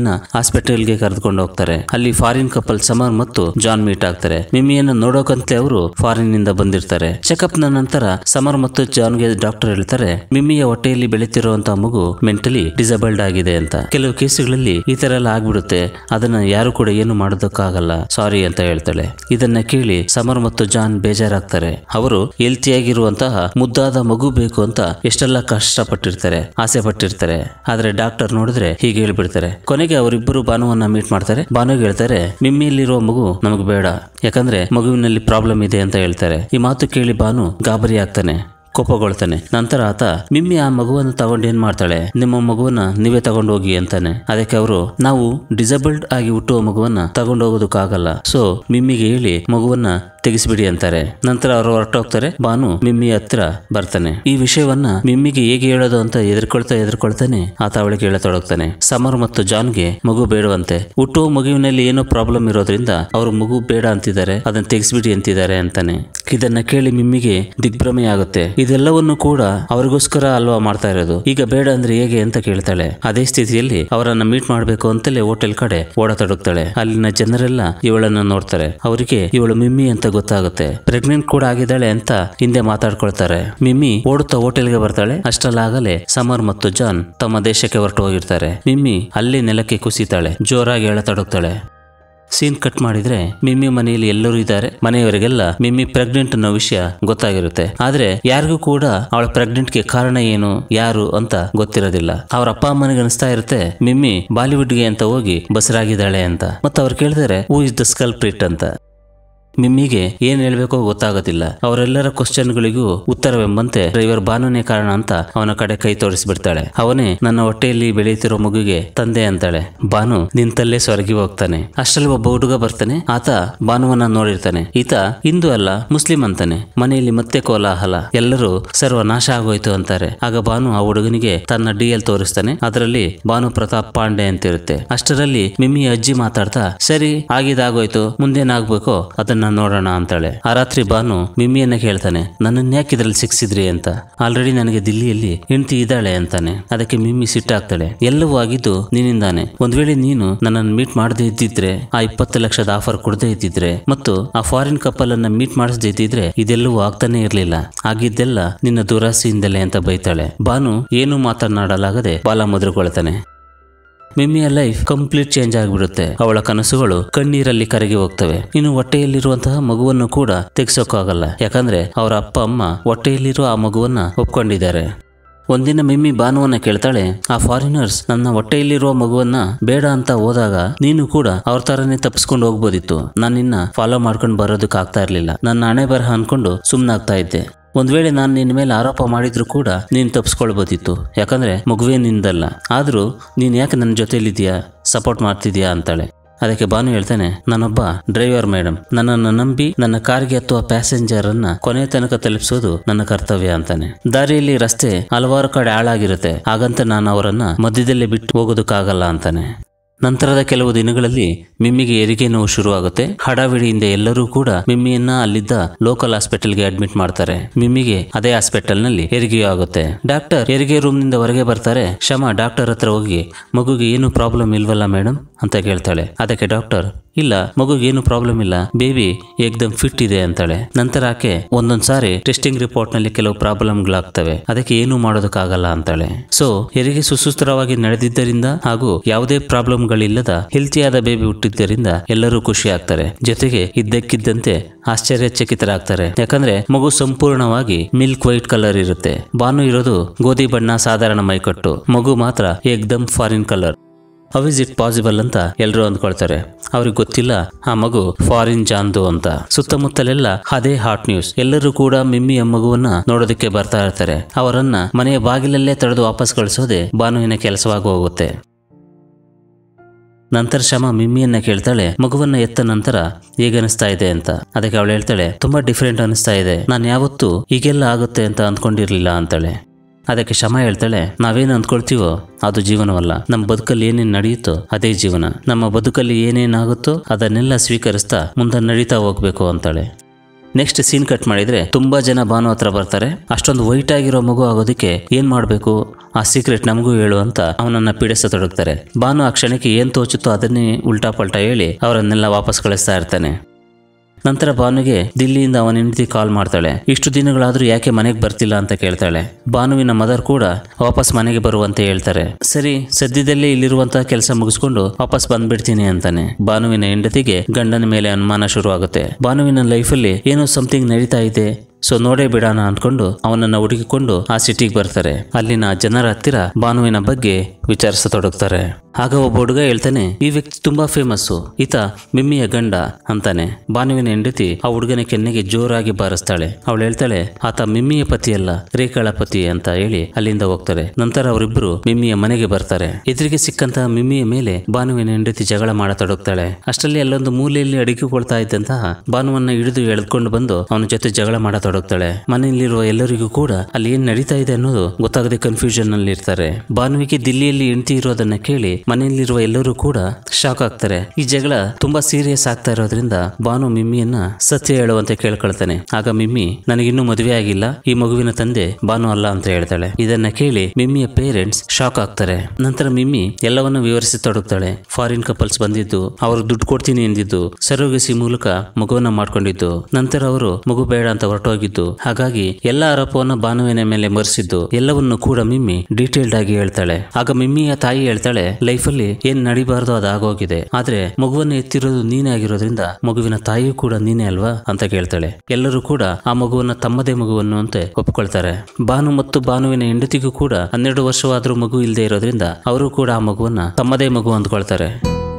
ಹಾಸ್ಪಿಟಲ್ಗೆ ಕರೆದುಕೊಂಡು ಹೋಗ್ತಾರೆ. ಅಲ್ಲಿ ಫಾರಿನ್ ಕಪಲ್ ಸಮರ್ ಮತ್ತು ಜಾನ್ ಮೀಟ್ ಆಗ್ತಾರೆ. ಮಿಮ್ಮಿಯನ್ನು ನೋಡೋಕಂತಲೇ ಅವರು ಫಾರಿನ್ ನಿಂದ ಬಂದಿರ್ತಾರೆ. ಚೆಕಪ್ ನ ನಂತರ ಸಮರ್ ಮತ್ತು ಜಾನ್ಗೆ ಡಾಕ್ಟರ್ ಹೇಳ್ತಾರೆ ಮಿಮ್ಮಿಯ ಹೊಟ್ಟೆಯಲ್ಲಿ ಬೆಳೀತಿರುವಂತಹ ಮಗು ಮೆಂಟಲಿ ಡಿಸೇಬಲ್ಡ್ ಆಗಿದೆ ಅಂತ. ಕೆಲವು ಕೇಸುಗಳಲ್ಲಿ ಈ ತರ ಎಲ್ಲ ಆಗ್ಬಿಡುತ್ತೆ, ಅದನ್ನ ಯಾರು ಕೂಡ ಏನು ಮಾಡೋದಕ್ಕಾಗಲ್ಲ, ಸಾರಿ ಅಂತ ಹೇಳ್ತಾಳೆ. ಇದನ್ನ ಕೇಳಿ ಸಮರ್ ಮತ್ತು ಜಾನ್ ಬೇಜಾರಾಗ್ತಾರೆ. ಅವರು ಹೆಲ್ತಿಯಾಗಿರುವಂತಹ ಮುದ್ದಾದ ಮಗು ಬೇಕು ಅಂತ ಎಷ್ಟೆಲ್ಲ ಕಷ್ಟಪಟ್ಟಿರ್ತಾರೆ, ಆಸೆ ಪಟ್ಟಿರ್ತಾರೆ. ಆದ್ರೆ ಡಾಕ್ಟರ್ ನೋಡಿದ್ರೆ ಹೀಗೆ ಹೇಳ್ಬಿಡ್ತಾರೆ. ಕೊನೆಗೆ ಅವರಿಬ್ಬರು ಭಾನುವನ್ನ ಮೀಟ್ ಮಾಡ್ತಾರೆ. ಭಾನುಗೆ ಹೇಳ್ತಾರೆ ಮಿಮ್ಮಿಯಲ್ಲಿರುವ ಮಗು ನಮಗ್ ಬೇಡ, ಯಾಕಂದ್ರೆ ಮಗುವಿನಲ್ಲಿ ಪ್ರಾಬ್ಲಮ್ ಇದೆ ಅಂತ ಹೇಳ್ತಾರೆ. ಈ ಮಾತು ಕೇಳಿ ಭಾನು ಗಾಬರಿ ಆಗ್ತಾನೆ, ಕೋಪಗೊಳ್ತಾನೆ. ನಂತರ ಆತ ಮಿಮ್ಮಿ ಆ ಮಗುವನ್ನು ತಗೊಂಡು ಏನ್ ಮಾಡ್ತಾಳೆ, ನಿಮ್ಮ ಮಗುವನ್ನ ನೀವೇ ತಗೊಂಡು ಹೋಗಿ ಅಂತಾನೆ. ಅದಕ್ಕೆ ಅವರು ನಾವು ಡಿಸೇಬಲ್ಡ್ ಆಗಿ ಹುಟ್ಟುವ ಮಗುವನ್ನ ತಗೊಂಡು ಹೋಗೋದಕ್ಕಾಗಲ್ಲ, ಸೊ ಮಿಮ್ಮಿಗೆ ಹೇಳಿ ಮಗುವನ್ನ ತೆಗಿಸ್ಬಿಡಿ ಅಂತಾರೆ. ನಂತರ ಅವರು ಹೊರಟೋಗ್ತಾರೆ. ಭಾನು ಮಿಮ್ಮಿ ಹತ್ರ ಬರ್ತಾನೆ. ಈ ವಿಷಯವನ್ನ ಮಿಮ್ಮಿಗೆ ಹೇಗೆ ಹೇಳೋದು ಅಂತ ಎದುರ್ಕೊಳ್ತಾ ಎದುರ್ಕೊಳ್ತಾನೆ ಆತ ಅವಳಿಗೆ ಹೇಳತೊಡಗ್ತಾನೆ. ಸಮರ್ ಮತ್ತು ಜಾನ್ಗೆ ಮಗು ಬೇಡವಂತೆ. ಹುಟ್ಟುವ ಮಗುವಿನಲ್ಲಿ ಏನೋ ಪ್ರಾಬ್ಲಮ್ ಇರೋದ್ರಿಂದ ಅವರು ಮಗು ಬೇಡ ಅಂತಿದ್ದಾರೆ, ಅದನ್ನ ತೆಗಿಸ್ಬಿಡಿ ಅಂತಿದ್ದಾರೆ ಅಂತಾನೆ. ಇದನ್ನ ಕೇಳಿ ಮಿಮ್ಮಿಗೆ ದಿಗ್ಭ್ರಮೆ ಆಗುತ್ತೆ. ಇದೆಲ್ಲವನ್ನು ಕೂಡ ಅವ್ರಿಗೋಸ್ಕರ ಅಲ್ವಾ ಮಾಡ್ತಾ ಇರೋದು, ಈಗ ಬೇಡ ಅಂದ್ರೆ ಹೇಗೆ ಅಂತ ಕೇಳ್ತಾಳೆ. ಅದೇ ಸ್ಥಿತಿಯಲ್ಲಿ ಅವರನ್ನ ಮೀಟ್ ಮಾಡ್ಬೇಕು ಅಂತಲೇ ಹೋಟೆಲ್ ಕಡೆ ಓಡತೊಡಗ್ತಾಳೆ. ಅಲ್ಲಿನ ಜನರೆಲ್ಲ ಇವಳನ್ನ ನೋಡ್ತಾರೆ. ಅವರಿಗೆ ಇವಳು ಮಿಮ್ಮಿ ಅಂತ ಗೊತ್ತಾಗುತ್ತೆ. ಪ್ರೆಗ್ನೆಂಟ್ ಕೂಡ ಆಗಿದ್ದಾಳೆ ಅಂತ ಹಿಂದೆ ಮಾತಾಡ್ಕೊಳ್ತಾರೆ. ಮಿಮ್ಮಿ ಓಡುತ್ತಾ ಹೋಟೆಲ್ಗೆ ಬರ್ತಾಳೆ. ಅಷ್ಟಲ್ಲಾಗಲೇ ಸಮರ್ ಮತ್ತು ಜಾನ್ ತಮ್ಮ ದೇಶಕ್ಕೆ ಹೊರಟು ಹೋಗಿರ್ತಾರೆ. ಮಿಮ್ಮಿ ಅಲ್ಲಿ ನೆಲಕ್ಕೆ ಕುಸಿತಾಳೆ, ಜೋರಾಗಿ ಹೇಳತೊಡಗ್ತಾಳೆ. ಸೀನ್ ಕಟ್ ಮಾಡಿದ್ರೆ ಮಿಮ್ಮಿ ಮನೆಯಲ್ಲಿ ಎಲ್ಲರೂ ಇದ್ದಾರೆ. ಮನೆಯವರಿಗೆಲ್ಲ ಮಿಮ್ಮಿ ಪ್ರೆಗ್ನೆಂಟ್ ಅನ್ನೋ ವಿಷಯ ಗೊತ್ತಾಗಿರುತ್ತೆ. ಆದ್ರೆ ಯಾರಿಗೂ ಕೂಡ ಅವಳ ಪ್ರೆಗ್ನೆಂಟ್ ಗೆ ಕಾರಣ ಏನು, ಯಾರು ಅಂತ ಗೊತ್ತಿರೋದಿಲ್ಲ. ಅವ್ರ ಅಪ್ಪ ಅಮ್ಮನಿಗೆ ಅನಿಸ್ತಾ ಇರುತ್ತೆ ಮಿಮ್ಮಿ ಬಾಲಿವುಡ್ಗೆ ಅಂತ ಹೋಗಿ ಬಸರಾಗಿದ್ದಾಳೆ ಅಂತ. ಮತ್ತೆ ಅವ್ರು ಕೇಳಿದರೆ ಹೂ ಇಸ್ ದ ಸ್ಕಲ್ಪ್ರಿಟ್ ಅಂತ. ಮಿಮ್ಮಿಗೆ ಏನ್ ಹೇಳ್ಬೇಕೋ ಗೊತ್ತಾಗೋದಿಲ್ಲ. ಅವರೆಲ್ಲರ ಕ್ವಶನ್ಗಳಿಗೂ ಉತ್ತರವೆಂಬಂತೆ ಡ್ರೈವರ್ ಭಾನುನೇ ಕಾರಣ ಅಂತ ಅವನ ಕಡೆ ಕೈ ತೋರಿಸ್ಬಿಡ್ತಾಳೆ. ಅವನೇ ನನ್ನ ಹೊಟ್ಟೆಯಲ್ಲಿ ಬೆಳೆಯುತ್ತಿರೋ ಮಗುಗೆ ತಂದೆ ಅಂತಾಳೆ. ಭಾನು ನಿಂತಲ್ಲೇ ಸ್ವರ್ಗಿ ಹೋಗ್ತಾನೆ. ಅಷ್ಟರಲ್ಲಿ ಒಬ್ಬ ಹುಡುಗ ಬರ್ತಾನೆ. ಆತ ಭಾನುವನ್ನ ನೋಡಿರ್ತಾನೆ. ಈತ ಹಿಂದೂ ಅಲ್ಲ ಮುಸ್ಲಿಂ ಅಂತಾನೆ. ಮನೆಯಲ್ಲಿ ಮತ್ತೆ ಕೋಲಾಹಲ, ಎಲ್ಲರೂ ಸರ್ವನಾಶ ಆಗೋಯ್ತು ಅಂತಾರೆ. ಆಗ ಭಾನು ಆ ಹುಡುಗನಿಗೆ ತನ್ನ ಡಿ ಎಲ್ ತೋರಿಸ್ತಾನೆ. ಅದರಲ್ಲಿ ಭಾನು ಪ್ರತಾಪ್ ಪಾಂಡೆ ಅಂತಿರುತ್ತೆ. ಅಷ್ಟರಲ್ಲಿ ಮಿಮ್ಮಿ ಅಜ್ಜಿ ಮಾತಾಡ್ತಾ ಸರಿ ಆಗಿದಾಗೋಯ್ತು, ಮುಂದೇನಾಗ್ಬೇಕೋ ಅದನ್ನ ನೋಡೋಣ ಅಂತಾಳೆ. ಆ ರಾತ್ರಿ ಭಾನು ಮಿಮ್ಮಿಯನ್ನ ಕೇಳ್ತಾನೆ ನನ್ನನ್ನ ಯಾಕೆ ಇದ್ರಲ್ಲಿ ಸಿಕ್ಸಿದ್ರಿ ಅಂತ. ಆಲ್ರೆಡಿ ನನಗೆ ದಿಲ್ಲಿಯಲ್ಲಿ ಹೆಂಡತಿ ಇದ್ದಾಳೆ ಅಂತಾನೆ. ಅದಕ್ಕೆ ಮಿಮ್ಮಿ ಸಿಟ್ಟಾಗ್ತಾಳೆ. ಎಲ್ಲವೂ ಆಗಿದ್ದು ನೀನಿಂದಾನೆ. ಒಂದ್ ವೇಳೆ ನೀನು ನನ್ನನ್ನು ಮೀಟ್ ಮಾಡದೇ ಇದ್ದಿದ್ರೆ, ಆ ಇಪ್ಪತ್ತು ಲಕ್ಷದ ಆಫರ್ ಕೊಡದೇ ಇದ್ದಿದ್ರೆ ಮತ್ತು ಆ ಫಾರಿನ್ ಕಪಲ್ ಅನ್ನ ಮೀಟ್ ಮಾಡಿಸದೇ ಇದ್ದಿದ್ರೆ ಇದೆಲ್ಲವೂ ಆಗ್ತಾನೆ ಇರ್ಲಿಲ್ಲ. ಆಗಿದ್ದೆಲ್ಲ ನಿನ್ನ ದುರಾಸೆಯಿಂದಲೇ ಅಂತ ಬೈತಾಳೆ. ಭಾನು ಏನು ಮಾತನಾಡಲಾಗದೆ ಬಾಲ ಮುದ್ರಗೊಳ್ತಾನೆ. ಮಿಮ್ಮಿಯ ಲೈಫ್ ಕಂಪ್ಲೀಟ್ ಚೇಂಜ್ ಆಗಿಬಿಡುತ್ತೆ. ಅವಳ ಕನಸುಗಳು ಕಣ್ಣೀರಲ್ಲಿ ಕರಗಿ ಹೋಗ್ತವೆ. ಇನ್ನು ಹೊಟ್ಟೆಯಲ್ಲಿರುವಂತಹ ಮಗುವನ್ನು ಕೂಡ ತೆಗ್ಸೋಕ್ಕಾಗಲ್ಲ, ಯಾಕಂದ್ರೆ ಅವರ ಅಪ್ಪ ಅಮ್ಮ ಹೊಟ್ಟೆಯಲ್ಲಿರುವ ಆ ಮಗುವನ್ನ ಒಪ್ಕೊಂಡಿದ್ದಾರೆ. ಒಂದಿನ ಮಿಮ್ಮಿ ಭಾನುವನ್ನ ಕೇಳ್ತಾಳೆ, ಆ ಫಾರಿನರ್ಸ್ ನನ್ನ ಹೊಟ್ಟೆಯಲ್ಲಿರುವ ಮಗುವನ್ನ ಬೇಡ ಅಂತ ಹೋದಾಗ ನೀನು ಕೂಡ ಅವ್ರ ತರನೇ ತಪ್ಪಿಸ್ಕೊಂಡು ಹೋಗ್ಬೋದಿತ್ತು. ನಾನು ನಿನ್ನ ಫಾಲೋ ಮಾಡ್ಕೊಂಡು ಬರೋದಕ್ಕೆ ಆಗ್ತಾ ಇರ್ಲಿಲ್ಲ. ನನ್ನ ಹಣೆ ಬರಹ ಅನ್ಕೊಂಡು ಸುಮ್ನಾಗ್ತಾ ಇದ್ದೆ. ಒಂದ್ ವೇಳೆ ನಾನು ನಿನ್ನ ಮೇಲೆ ಆರೋಪ ಮಾಡಿದ್ರು ಕೂಡ ನೀನ್ ತಪ್ಪಿಸ್ಕೊಳ್ಬೋದಿತ್ತು, ಯಾಕಂದ್ರೆ ಮಗುವೇ ನಿಂದಲ್ಲ. ಆದ್ರೂ ನೀನ್ ಯಾಕೆ ನನ್ನ ಜೊತೆಲಿದ್ಯಾ, ಸಪೋರ್ಟ್ ಮಾಡ್ತಿದ್ಯಾ ಅಂತಾಳೆ. ಅದಕ್ಕೆ ಭಾನು ಹೇಳ್ತಾನೆ ನಾನೊಬ್ಬ ಡ್ರೈವರ್ ಮೇಡಮ್, ನನ್ನನ್ನು ನಂಬಿ ನನ್ನ ಕಾರ್ಗೆ ಹತ್ತುವ ಪ್ಯಾಸೆಂಜರ್ ಅನ್ನ ಕೊನೆ ತನಕ ತಲುಪಿಸೋದು ನನ್ನ ಕರ್ತವ್ಯ ಅಂತಾನೆ. ದಾರಿಯಲ್ಲಿ ರಸ್ತೆ ಹಲವಾರು ಕಡೆ ಹಾಳಾಗಿರುತ್ತೆ, ಹಾಗಂತ ನಾನು ಅವರನ್ನ ಮಧ್ಯದಲ್ಲೇ ಬಿಟ್ಟು ಹೋಗೋದಕ್ಕಾಗಲ್ಲ ಅಂತಾನೆ. ನಂತರದ ಕೆಲವು ದಿನಗಳಲ್ಲಿ ಮಿಮ್ಮಿಗೆ ಹೆರಿಗೆ ನೋವು ಶುರುವಾಗುತ್ತೆ. ಹಡಾವಿಡಿಯಿಂದ ಎಲ್ಲರೂ ಕೂಡ ಮಿಮ್ಮಿಯನ್ನ ಅಲ್ಲಿದ್ದ ಲೋಕಲ್ ಹಾಸ್ಪಿಟಲ್ಗೆ ಅಡ್ಮಿಟ್ ಮಾಡ್ತಾರೆ. ಮಿಮ್ಮಿಗೆ ಅದೇ ಹಾಸ್ಪಿಟಲ್ ನಲ್ಲಿ ಹೆರಿಗೆಯೂ ಆಗುತ್ತೆ. ಡಾಕ್ಟರ್ ಹೆರಿಗೆ ರೂಮ್ ನಿಂದ ಹೊರಗೆ ಬರ್ತಾರೆ. ಶಮ ಡಾಕ್ಟರ್ ಹತ್ರ ಹೋಗಿ ಮಗುಗೆ ಏನು ಪ್ರಾಬ್ಲಮ್ ಇಲ್ವಲ್ಲ ಮೇಡಮ್ ಅಂತ ಕೇಳ್ತಾಳೆ. ಅದಕ್ಕೆ ಡಾಕ್ಟರ್ ಇಲ್ಲ ಮಗುಗೆ ಏನು ಪ್ರಾಬ್ಲಮ್ ಇಲ್ಲ, ಬೇಬಿ ಏಕ್ದಮ್ ಫಿಟ್ ಇದೆ ಅಂತಾಳೆ. ನಂತರ ಆಕೆ ಒಂದೊಂದ್ ಸಾರಿ ಟೆಸ್ಟಿಂಗ್ ರಿಪೋರ್ಟ್ ನಲ್ಲಿ ಕೆಲವು ಪ್ರಾಬ್ಲಮ್ಗಳಾಗ್ತವೆ, ಅದಕ್ಕೆ ಏನು ಮಾಡೋದಕ್ಕಾಗಲ್ಲ ಅಂತಾಳೆ. ಸೊ ಹೆರಿಗೆ ಸುಸೂತ್ರವಾಗಿ ನಡೆದಿದ್ದರಿಂದ ಹಾಗೂ ಯಾವುದೇ ಪ್ರಾಬ್ಲಮ್ ಗಳಿಲ್ಲದ ಹೆಲ್ತಿಯಾದ ಬೇಬಿ ಹುಟ್ಟಿದ್ದರಿಂದ ಎಲ್ಲರೂ ಖುಷಿ ಆಗ್ತಾರೆ. ಜೊತೆಗೆ ಇದ್ದಕ್ಕಿದ್ದಂತೆ ಆಶ್ಚರ್ಯಚಕಿತರಾಗ್ತಾರೆ. ಯಾಕಂದ್ರೆ ಮಗು ಸಂಪೂರ್ಣವಾಗಿ ಮಿಲ್ಕ್ ವೈಟ್ ಕಲರ್ ಇರುತ್ತೆ. ಭಾನು ಇರೋದು ಗೋಧಿ ಬಣ್ಣ ಸಾಧಾರಣ ಮೈಕಟ್ಟು, ಮಗು ಮಾತ್ರ ಏಕ್ದಮ್ foreign colour. How is it possible ಅಂತ ಎಲ್ಲರೂ ಅಂದ್ಕೊಳ್ತಾರೆ. ಅವ್ರಿಗೆ ಗೊತ್ತಿಲ್ಲ ಆ ಮಗು ಫಾರಿನ್ ಜಾನ್ದು ಅಂತ. ಸುತ್ತಮುತ್ತಲೆಲ್ಲ ಅದೇ ಹಾಟ್ ನ್ಯೂಸ್. ಎಲ್ಲರೂ ಕೂಡ ಮಿಮ್ಮಿಯ ಮಗುವನ್ನ ನೋಡೋದಕ್ಕೆ ಬರ್ತಾ ಇರ್ತಾರೆ. ಅವರನ್ನ ಮನೆಯ ಬಾಗಿಲಲ್ಲೇ ತಡೆದು ವಾಪಸ್ ಕಳಿಸೋದೆ ಭಾನುವಿನ ಕೆಲಸವಾಗಿ ಹೋಗುತ್ತೆ. ನಂತರ ಶಮ ಮಿಮ್ಮಿಯನ್ನ ಕೇಳ್ತಾಳೆ ಮಗುವನ್ನ ಎತ್ತ ನಂತರ ಹೇಗನಿಸ್ತಾ ಇದೆ ಅಂತ. ಅದಕ್ಕೆ ಅವಳು ಹೇಳ್ತಾಳೆ ತುಂಬಾ ಡಿಫ್ರೆಂಟ್ ಅನಿಸ್ತಾ ಇದೆ, ನಾನು ಯಾವತ್ತೂ ಹೀಗೆಲ್ಲ ಆಗುತ್ತೆ ಅಂತ ಅಂದ್ಕೊಂಡಿರ್ಲಿಲ್ಲ ಅಂತಾಳೆ. ಅದಕ್ಕೆ ಶಮ ಹೇಳ್ತಾಳೆ ನಾವೇನು ಅಂದ್ಕೊಳ್ತೀವೋ ಅದು ಜೀವನವಲ್ಲ, ನಮ್ಮ ಬದುಕಲ್ಲಿ ಏನೇನು ನಡೆಯುತ್ತೋ ಅದೇ ಜೀವನ. ನಮ್ಮ ಬದುಕಲ್ಲಿ ಏನೇನಾಗುತ್ತೋ ಅದನ್ನೆಲ್ಲ ಸ್ವೀಕರಿಸ್ತಾ ಮುಂದೆ ನಡೀತಾ ಹೋಗ್ಬೇಕು ಅಂತಾಳೆ. ನೆಕ್ಸ್ಟ್ ಸೀನ್ ಕಟ್ ಮಾಡಿದ್ರೆ ತುಂಬಾ ಜನ ಭಾನು ಹತ್ರ ಬರ್ತಾರೆ. ಅಷ್ಟೊಂದು ವೈಟ್ ಆಗಿರೋ ಮಗು ಆಗೋದಕ್ಕೆ ಏನ್ ಮಾಡ್ಬೇಕು, ಆ ಸೀಕ್ರೆಟ್ ನಮಗೂ ಹೇಳು ಅಂತ ಅವನನ್ನ ಪೀಡಿಸತೊಡಗ್ತಾರೆ. ಭಾನು ಆ ಕ್ಷಣಕ್ಕೆ ಏನ್ ತೋಚುತ್ತೋ ಅದನ್ನೇ ಉಲ್ಟಾ ಪಲ್ಟಾ ಹೇಳಿ ಅವರನ್ನೆಲ್ಲ ವಾಪಸ್ ಕಳಿಸ್ತಾ ಇರ್ತಾನೆ. ನಂತರ ಭಾನುಗೆ ದಿಲ್ಲಿಯಿಂದ ಅವನ ಹೆಂಡತಿ ಕಾಲ್ ಮಾಡ್ತಾಳೆ. ಇಷ್ಟು ದಿನಗಳಾದ್ರೂ ಯಾಕೆ ಮನೆಗೆ ಬರ್ತಿಲ್ಲ ಅಂತ ಕೇಳ್ತಾಳೆ. ಭಾನುವಿನ ಮದರ್ ಕೂಡ ವಾಪಸ್ ಮನೆಗೆ ಬರುವಂತೆ ಹೇಳ್ತಾರೆ. ಸರಿ, ಸದ್ಯದಲ್ಲೇ ಇಲ್ಲಿರುವಂತಹ ಕೆಲಸ ಮುಗಿಸ್ಕೊಂಡು ವಾಪಸ್ ಬಂದ್ಬಿಡ್ತೀನಿ ಅಂತಾನೆ. ಭಾನುವಿನ ಹೆಂಡತಿಗೆ ಗಂಡನ ಮೇಲೆ ಅನುಮಾನ ಶುರು ಆಗುತ್ತೆ. ಭಾನುವಿನ ಲೈಫಲ್ಲಿ ಏನೋ ಸಮಥಿಂಗ್ ನಡೀತಾ ಇದೆ, ಸೊ ನೋಡೇ ಬಿಡೋಣ ಅಂದ್ಕೊಂಡು ಅವನನ್ನ ಹುಡುಕಿಕೊಂಡು ಆ ಸಿಟಿಗೆ ಬರ್ತಾರೆ. ಅಲ್ಲಿನ ಜನರ ಹತ್ತಿರ ಭಾನುವಿನ ಬಗ್ಗೆ ವಿಚಾರಿಸತೊಡಗ್ತಾರೆ. ಆಗ ಒಬ್ಬ ಹುಡುಗ ಹೇಳ್ತಾನೆ, ಈ ವ್ಯಕ್ತಿ ತುಂಬಾ ಫೇಮಸ್ಸು, ಈತ ಮಿಮ್ಮಿಯ ಗಂಡ ಅಂತಾನೆ. ಭಾನುವಿನ ಹೆಂಡತಿ ಆ ಹುಡುಗನ ಕೆನ್ನೆಗೆ ಜೋರಾಗಿ ಬಾರಿಸ್ತಾಳೆ. ಅವಳು ಹೇಳ್ತಾಳೆ, ಆತ ಮಿಮ್ಮಿಯ ಪತಿಯಲ್ಲ, ರೇಖಾಳ ಪತಿ ಅಂತ ಹೇಳಿ ಅಲ್ಲಿಂದ ಹೋಗ್ತಾರೆ. ನಂತರ ಅವರಿಬ್ಬರು ಮಿಮ್ಮಿಯ ಮನೆಗೆ ಬರ್ತಾರೆ. ಎದುರಿಗೆ ಸಿಕ್ಕಂತಹ ಮಿಮ್ಮಿಯ ಮೇಲೆ ಭಾನುವಿನ ಹೆಂಡತಿ ಜಗಳ ಮಾಡತೊಡಗ್ತಾಳೆ. ಅಷ್ಟರಲ್ಲಿ ಅಲ್ಲೊಂದು ಮೂಲೆಯಲ್ಲಿ ಅಡಗಿಕೊಳ್ತಾ ಇದ್ದಂತಹ ಭಾನುವನ್ನ ಹಿಡಿದು ಎಳೆದುಕೊಂಡು ಬಂದು ಅವನ ಜೊತೆ ಜಗಳ ಮಾಡತೊಡಗ್ತಾಳೆ. ಮನೆಯಲ್ಲಿರುವ ಎಲ್ಲರಿಗೂ ಕೂಡ ಅಲ್ಲಿ ಏನ್ ನಡೀತಾ ಇದೆ ಅನ್ನೋದು ಗೊತ್ತಾಗದೆ ಕನ್ಫ್ಯೂಷನ್ ನಲ್ಲಿ ಇರ್ತಾರೆ. ಭಾನುವಿಗೆ ದಿಲ್ಲಿಯಲ್ಲಿ ಹೆಂಡತಿ ಇರೋದನ್ನ ಕೇಳಿ ಮನೆಯಲ್ಲಿರುವ ಎಲ್ಲರೂ ಕೂಡ ಶಾಕ್ ಆಗ್ತಾರೆ. ಈ ಜಗಳ ತುಂಬಾ ಸೀರಿಯಸ್ ಆಗ್ತಾ ಇರೋದ್ರಿಂದ ಭಾನು ಮಿಮ್ಮಿಯನ್ನ ಸತ್ಯ ಹೇಳುವಂತೆ ಕೇಳ್ಕೊಳ್ತಾನೆ. ಆಗ ಮಿಮ್ಮಿ, ನನಗಿನ್ನೂ ಮದುವೆ ಆಗಿಲ್ಲ, ಈ ಮಗುವಿನ ತಂದೆ ಭಾನು ಅಲ್ಲ ಅಂತ ಹೇಳ್ತಾಳೆ. ಇದನ್ನ ಕೇಳಿ ಮಿಮ್ಮಿಯ ಪೇರೆಂಟ್ಸ್ ಶಾಕ್ ಆಗ್ತಾರೆ. ನಂತರ ಮಿಮ್ಮಿ ಎಲ್ಲವನ್ನು ವಿವರಿಸಿ ತೊಡಗ್ತಾಳೆ. ಫಾರಿನ್ ಕಪಲ್ಸ್ ಬಂದಿದ್ದು, ಅವರು ದುಡ್ಡು ಕೊಡ್ತೀನಿ ಎಂದಿದ್ದು, ಸರೋಗಸಿ ಮೂಲಕ ಮಗುವನ್ನ ಮಾಡ್ಕೊಂಡಿದ್ದು, ನಂತರ ಅವರು ಮಗು ಬೇಡ ಅಂತ ಹೊರಟೋಗಿದ್ದು, ಹಾಗಾಗಿ ಎಲ್ಲ ಆರೋಪವನ್ನ ಭಾನುವಿನ ಮೇಲೆ ಮರೆಸಿದ್ದು ಎಲ್ಲವನ್ನು ಕೂಡ ಮಿಮ್ಮಿ ಡೀಟೇಲ್ಡ್ ಆಗಿ ಹೇಳ್ತಾಳೆ. ಆಗ ಮಿಮ್ಮಿಯ ತಾಯಿ ಹೇಳ್ತಾಳೆ, ಲೈಫಲ್ಲಿ ಏನ್ ನಡಿಬಾರ್ದು ಅದಾಗೋಗಿದೆ, ಆದ್ರೆ ಮಗುವನ್ನು ಎತ್ತಿರೋದು ನೀನೇ ಆಗಿರೋದ್ರಿಂದ ಮಗುವಿನ ತಾಯಿಯೂ ಕೂಡ ನೀನೇ ಅಲ್ವಾ ಅಂತ ಕೇಳ್ತಾಳೆ. ಎಲ್ಲರೂ ಕೂಡ ಆ ಮಗುವನ್ನ ತಮ್ಮದೇ ಮಗುವನ್ನು ಅಂತ ಒಪ್ಕೊಳ್ತಾರೆ. ಭಾನು ಮತ್ತು ಭಾನುವಿನ ಹೆಂಡತಿಗೂ ಕೂಡ ಹನ್ನೆರಡು ವರ್ಷವಾದ್ರೂ ಮಗು ಇಲ್ಲದೆ ಇರೋದ್ರಿಂದ ಅವರು ಕೂಡ ಆ ಮಗುವನ್ನ ತಮ್ಮದೇ ಮಗು ಅಂದ್ಕೊಳ್ತಾರೆ.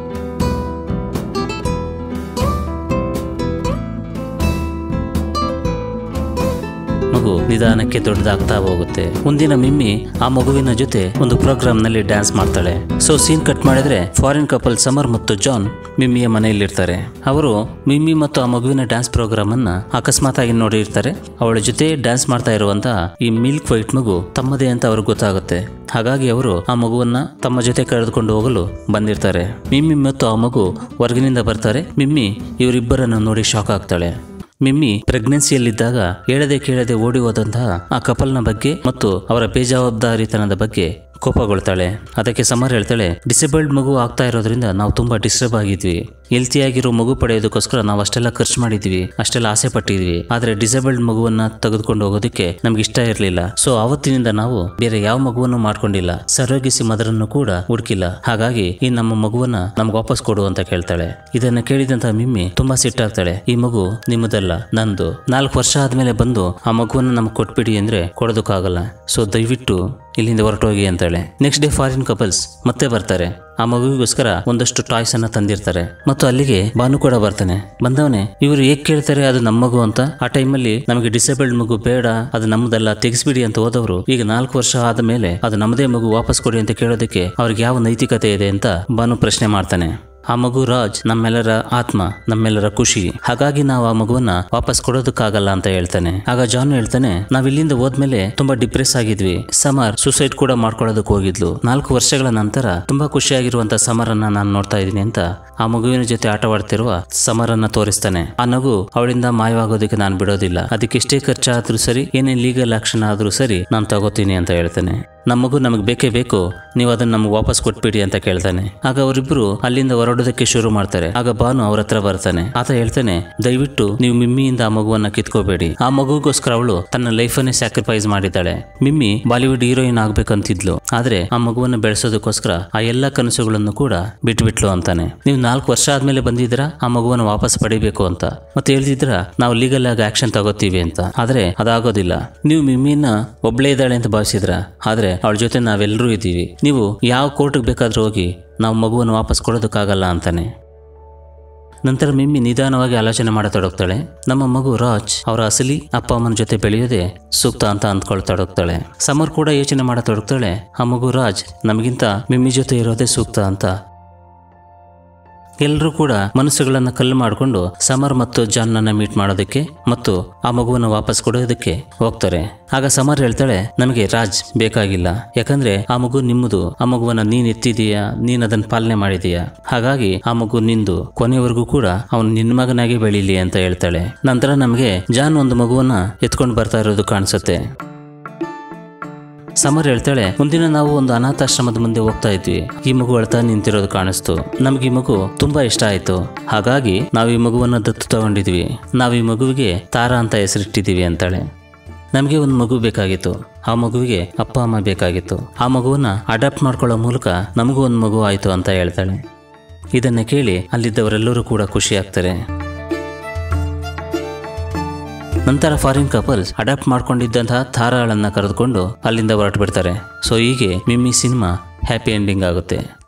ಮಗು ನಿಧಾನಕ್ಕೆ ದೊಡ್ಡದಾಗ್ತಾ ಹೋಗುತ್ತೆ. ಮುಂದಿನ ಮಿಮ್ಮಿ ಆ ಮಗುವಿನ ಜೊತೆ ಒಂದು ಪ್ರೋಗ್ರಾಮ್ ನಲ್ಲಿ ಡ್ಯಾನ್ಸ್ ಮಾಡ್ತಾಳೆ. ಸೊ ಸೀನ್ ಕಟ್ ಮಾಡಿದ್ರೆ ಫಾರಿನ್ ಕಪಲ್ ಸಮರ್ ಮತ್ತು ಜಾನ್ ಮಿಮ್ಮಿಯ ಮನೆಯಲ್ಲಿರ್ತಾರೆ. ಅವರು ಮಿಮ್ಮಿ ಮತ್ತು ಆ ಮಗುವಿನ ಡ್ಯಾನ್ಸ್ ಪ್ರೋಗ್ರಾಮ್ ಅನ್ನ ಅಕಸ್ಮಾತ್ ಆಗಿ ನೋಡಿರ್ತಾರೆ. ಅವಳ ಜೊತೆ ಡ್ಯಾನ್ಸ್ ಮಾಡ್ತಾ ಇರುವಂತಹ ಈ ಮಿಲ್ಕ್ ವೈಟ್ ಮಗು ತಮ್ಮದೇ ಅಂತ ಅವ್ರಿಗೆ ಗೊತ್ತಾಗುತ್ತೆ. ಹಾಗಾಗಿ ಅವರು ಆ ಮಗುವನ್ನ ತಮ್ಮ ಜೊತೆ ಕರೆದುಕೊಂಡು ಹೋಗಲು ಬಂದಿರ್ತಾರೆ. ಮಿಮ್ಮಿ ಮತ್ತು ಆ ಮಗು ಹೊರಗಿನಿಂದ ಬರ್ತಾರೆ. ಮಿಮ್ಮಿ ಇವರಿಬ್ಬರನ್ನು ನೋಡಿ ಶಾಕ್ ಆಗ್ತಾಳೆ. ಮಿಮ್ಮಿ ಪ್ರೆಗ್ನೆನ್ಸಿಯಲ್ಲಿದ್ದಾಗ ಹೇಳದೆ ಕೇಳದೆ ಓಡಿ ಹೋದಂತಹ ಆ ಕಪಲ್ನ ಬಗ್ಗೆ ಮತ್ತು ಅವರ ಬೇಜವಾಬ್ದಾರಿತನದ ಬಗ್ಗೆ ಕೋಪಗೊಳ್ತಾಳೆ. ಅದಕ್ಕೆ ಸಮರ್ ಹೇಳ್ತಾಳೆ, ಡಿಸೇಬಲ್ಡ್ ಮಗು ಆಗ್ತಾ ಇರೋದ್ರಿಂದ ನಾವು ತುಂಬಾ ಡಿಸ್ಟರ್ಬ್ ಆಗಿದ್ವಿ. ಹೆಲ್ತಿಯಾಗಿರೋ ಮಗು ಪಡೆಯೋದಕ್ಕೋಸ್ಕರ ನಾವು ಅಷ್ಟೆಲ್ಲ ಖರ್ಚು ಮಾಡಿದ್ವಿ, ಅಷ್ಟೆಲ್ಲ ಆಸೆ ಪಟ್ಟಿದ್ವಿ. ಆದ್ರೆ ಡಿಸೇಬಲ್ಡ್ ಮಗುವನ್ನ ತೆಗೆದುಕೊಂಡು ಹೋಗೋದಕ್ಕೆ ನಮ್ಗೆ ಇಷ್ಟ ಇರಲಿಲ್ಲ. ಸೊ ಆವತ್ತಿನಿಂದ ನಾವು ಬೇರೆ ಯಾವ ಮಗುವನ್ನು ಮಾಡ್ಕೊಂಡಿಲ್ಲ, ಸರೋಗಿಸಿ ಮದರನ್ನು ಕೂಡ ಹುಡುಕಿಲ್ಲ. ಹಾಗಾಗಿ ಈ ನಮ್ಮ ಮಗುವನ್ನ ನಮ್ಗೆ ವಾಪಸ್ ಕೊಡು ಅಂತ ಕೇಳ್ತಾಳೆ. ಇದನ್ನ ಕೇಳಿದಂತ ಮಿಮ್ಮಿ ತುಂಬಾ ಸಿಟ್ಟಾಗ್ತಾಳೆ. ಈ ಮಗು ನಿಮ್ಮದಲ್ಲ, ನಂದು. ನಾಲ್ಕು ವರ್ಷ ಆದ್ಮೇಲೆ ಬಂದು ಆ ಮಗುವನ್ನ ನಮ್ಗೆ ಕೊಟ್ಬಿಡಿ ಅಂದ್ರೆ ಕೊಡೋದಕ್ಕಾಗಲ್ಲ. ಸೊ ದಯವಿಟ್ಟು ಇಲ್ಲಿಂದ ಹೊರಟೋಗಿ ಅಂತಾಳೆ. ನೆಕ್ಸ್ಟ್ ಡೇ ಫಾರಿನ್ ಕಪಲ್ಸ್ ಮತ್ತೆ ಬರ್ತಾರೆ. ಆ ಮಗುವಿಗೋಸ್ಕರ ಒಂದಷ್ಟು ಟಾಯ್ಸ್ ಅನ್ನ ತಂದಿರ್ತಾರೆ ಮತ್ತು ಅಲ್ಲಿಗೆ ಭಾನು ಕೂಡ ಬರ್ತಾನೆ. ಬಂದವನೇ ಇವರು ಹೇಗ್ ಕೇಳ್ತಾರೆ ಅದು ನಮ್ಮ ಮಗು ಅಂತ. ಆ ಟೈಮಲ್ಲಿ ನಮಗೆ ಡಿಸೇಬಲ್ಡ್ ಮಗು ಬೇಡ, ಅದು ನಮ್ಮದಲ್ಲ, ತೆಗಿಸ್ಬಿಡಿ ಅಂತ ಹೋದವರು ಈಗ ನಾಲ್ಕು ವರ್ಷ ಆದ ಮೇಲೆ ಅದು ನಮ್ಮದೇ ಮಗು ವಾಪಸ್ ಕೊಡಿ ಅಂತ ಕೇಳೋದಕ್ಕೆ ಅವ್ರಿಗೆ ಯಾವ ನೈತಿಕತೆ ಇದೆ ಅಂತ ಭಾನು ಪ್ರಶ್ನೆ ಮಾಡ್ತಾನೆ. ಆ ಮಗು ರಾಜ್ ನಮ್ಮೆಲ್ಲರ ಆತ್ಮ, ನಮ್ಮೆಲ್ಲರ ಖುಷಿ, ಹಾಗಾಗಿ ನಾವು ಆ ಮಗುವನ್ನ ವಾಪಸ್ ಕೊಡೋದಕ್ಕಾಗಲ್ಲ ಅಂತ ಹೇಳ್ತಾನೆ. ಆಗ ಜಾನ್ ಹೇಳ್ತಾನೆ, ನಾವ್ ಇಲ್ಲಿಂದ ಹೋದ್ಮೇಲೆ ತುಂಬಾ ಡಿಪ್ರೆಸ್ ಆಗಿದ್ವಿ. ಸಮರ್ ಸುಸೈಡ್ ಕೂಡ ಮಾಡ್ಕೊಳ್ಳೋದಕ್ಕೆ ಹೋಗಿದ್ಲು. ನಾಲ್ಕು ವರ್ಷಗಳ ನಂತರ ತುಂಬಾ ಖುಷಿಯಾಗಿರುವಂತ ಸಮರ್ ಅನ್ನ ನಾನು ನೋಡ್ತಾ ಇದ್ದೀನಿ ಅಂತ ಆ ಮಗುವಿನ ಜೊತೆ ಆಟವಾಡ್ತಿರುವ ಸಮರ್ ಅನ್ನ ತೋರಿಸ್ತಾನೆ. ಆ ನಗು ಅವಳಿಂದ ಮಾಯವಾಗೋದಕ್ಕೆ ನಾನು ಬಿಡೋದಿಲ್ಲ, ಅದಕ್ಕೆ ಎಷ್ಟೇ ಖರ್ಚಾದ್ರೂ ಸರಿ, ಏನೇ ಲೀಗಲ್ ಆಕ್ಷನ್ ಆದ್ರೂ ಸರಿ ನಾನು ತಗೋತೀನಿ ಅಂತ ಹೇಳ್ತಾನೆ. ನಮ್ಮ ಮಗು ನಮಗೆ ಬೇಕೇ ಬೇಕು, ನೀವು ಅದನ್ನ ನಮ್ಗೆ ವಾಪಸ್ ಕೊಟ್ಬಿಡಿ ಅಂತ ಕೇಳ್ತಾನೆ. ಆಗ ಅವರಿಬ್ರು ಅಲ್ಲಿಂದ ಹೊರಡೋದಕ್ಕೆ ಶುರು ಮಾಡ್ತಾರೆ. ಆಗ ಭಾನು ಅವ್ರ ಹತ್ರ ಬರ್ತಾನೆ. ಆತ ಹೇಳ್ತಾನೆ, ದಯವಿಟ್ಟು ನೀವು ಮಿಮ್ಮಿಯಿಂದ ಆ ಮಗುವನ್ನ ಕಿತ್ಕೋಬೇಡಿ. ಆ ಮಗುಗೋಸ್ಕರ ಅವಳು ತನ್ನ ಲೈಫನ್ನೇ ಸ್ಯಾಕ್ರಿಫೈಸ್ ಮಾಡಿದ್ದಾಳೆ. ಮಿಮ್ಮಿ ಬಾಲಿವುಡ್ ಹೀರೋಯಿನ್ ಆಗ್ಬೇಕಂತಿದ್ಲು, ಆದ್ರೆ ಆ ಮಗುವನ್ನ ಬೆಳೆಸೋದಕ್ಕೋಸ್ಕರ ಆ ಎಲ್ಲಾ ಕನಸುಗಳನ್ನು ಕೂಡ ಬಿಟ್ಬಿಟ್ಲು ಅಂತಾನೆ. ನೀವು ನಾಲ್ಕು ವರ್ಷ ಆದ್ಮೇಲೆ ಬಂದಿದ್ರ ಆ ಮಗುವನ್ನ ವಾಪಸ್ ಪಡಿಬೇಕು ಅಂತ, ಮತ್ತೆ ಹೇಳ್ತಿದ್ರ ನಾವು ಲೀಗಲ್ ಆಗಿ ಆಕ್ಷನ್ ತಗೋತೀವಿ ಅಂತ. ಆದ್ರೆ ಅದಾಗೋದಿಲ್ಲ. ನೀವು ಮಿಮ್ಮಿನ ಒಬ್ಳೇ ಇದ್ದಾಳೆ ಅಂತ ಭಾವಿಸಿದ್ರ, ಆದ್ರೆ ಅವಳ ಜೊತೆ ನಾವೆಲ್ಲರೂ ಇದ್ದೀವಿ. ನೀವು ಯಾವ ಕೋರ್ಟ್ಗೆ ಬೇಕಾದ್ರೂ ಹೋಗಿ, ನಾವು ಮಗುವನ್ನು ವಾಪಸ್ ಕೊಡೋದಕ್ಕಾಗಲ್ಲ ಅಂತಾನೆ. ನಂತರ ಮಿಮ್ಮಿ ನಿಧಾನವಾಗಿ ಆಲೋಚನೆ ಮಾಡತೊಡಗ್ತಾಳೆ. ನಮ್ಮ ಮಗು ರಾಜ್ ಅವರ ಅಸಲಿ ಅಪ್ಪ ಅಮ್ಮನ ಜೊತೆ ಬೆಳೆಯೋದೇ ಸೂಕ್ತ ಅಂತ ಅಂದ್ಕೊಳ್ತೊಡಗ್ತಾಳೆ. ಸಮರ್ ಕೂಡ ಯೋಚನೆ ಮಾಡತೊಡಗ್ತಾಳೆ, ಆ ಮಗು ರಾಜ್ ನಮಗಿಂತ ಮಿಮ್ಮಿ ಜೊತೆ ಇರೋದೇ ಸೂಕ್ತ ಅಂತ. ಎಲ್ಲರೂ ಕೂಡ ಮನಸ್ಸುಗಳನ್ನ ಕಲ್ಲು ಮಾಡಿಕೊಂಡು ಸಮರ್ ಮತ್ತು ಜಾನ್ ನನ್ನ ಮೀಟ್ ಮಾಡೋದಕ್ಕೆ ಮತ್ತು ಆ ಮಗುವನ್ನ ವಾಪಸ್ ಕೊಡೋದಕ್ಕೆ ಹೋಗ್ತಾರೆ. ಆಗ ಸಮರ್ ಹೇಳ್ತಾಳೆ, ನಮಗೆ ರಾಜ್ ಬೇಕಾಗಿಲ್ಲ, ಯಾಕಂದ್ರೆ ಆ ಮಗು ನಿಮ್ಮದು, ಆ ಮಗುವನ್ನ ನೀನ್ ಎತ್ತಿದೀಯಾ, ನೀನ್ ಅದನ್ನ ಪಾಲನೆ ಮಾಡಿದೀಯಾ, ಹಾಗಾಗಿ ಆ ಮಗು ನಿಂದು, ಕೊನೆವರೆಗೂ ಕೂಡ ಅವನು ನಿನ್ನ ಮಗನಾಗಿ ಬೆಳೀಲಿ ಅಂತ ಹೇಳ್ತಾಳೆ. ನಂತರ ನಮಗೆ ಜಾನ್ ಒಂದು ಮಗುವನ್ನ ಎತ್ಕೊಂಡು ಬರ್ತಾ ಇರೋದು ಕಾಣಿಸುತ್ತೆ. ಸಮರ್ ಹೇಳ್ತಾಳೆ, ಮುಂದಿನ ನಾವು ಒಂದು ಅನಾಥಾಶ್ರಮದ ಮುಂದೆ ಹೋಗ್ತಾ ಇದ್ವಿ, ಈ ಮಗು ಅಳ್ತಾ ನಿಂತಿರೋದು ಕಾಣಿಸ್ತು, ನಮ್ಗೆ ಈ ಮಗು ತುಂಬಾ ಇಷ್ಟ ಆಯ್ತು, ಹಾಗಾಗಿ ನಾವು ಈ ಮಗುವನ್ನ ದತ್ತು ತಗೊಂಡಿದ್ವಿ, ನಾವು ಈ ಮಗುವಿಗೆ ತಾರಾ ಅಂತ ಹೆಸರಿಟ್ಟಿದ್ದೀವಿ ಅಂತಾಳೆ. ನಮಗೆ ಒಂದು ಮಗು ಬೇಕಾಗಿತ್ತು, ಆ ಮಗುವಿಗೆ ಅಪ್ಪ ಅಮ್ಮ ಬೇಕಾಗಿತ್ತು, ಆ ಮಗುವನ್ನ ಅಡಾಪ್ಟ್ ಮಾಡ್ಕೊಳ್ಳೋ ಮೂಲಕ ನಮಗೂ ಒಂದು ಮಗು ಆಯ್ತು ಅಂತ ಹೇಳ್ತಾಳೆ. ಇದನ್ನ ಕೇಳಿ ಅಲ್ಲಿದ್ದವರೆಲ್ಲರೂ ಕೂಡ ಖುಷಿ ಆಗ್ತಾರೆ. ನಂತರ ಫಾರಿನ್ ಕಪಲ್ಸ್ ಅಡಾಪ್ಟ್ ಮಾಡ್ಕೊಂಡಿದ್ದಂತಹ ತಾರಾಳನ್ನ ಕರೆದುಕೊಂಡು ಅಲ್ಲಿಂದ ಹೊರಟು ಬಿಡ್ತಾರೆ. ಸೊ ಹೀಗೆ ಮಿಮ್ಮಿ ಸಿನಿಮಾ ಹ್ಯಾಪಿ ಎಂಡಿಂಗ್ ಆಗುತ್ತೆ.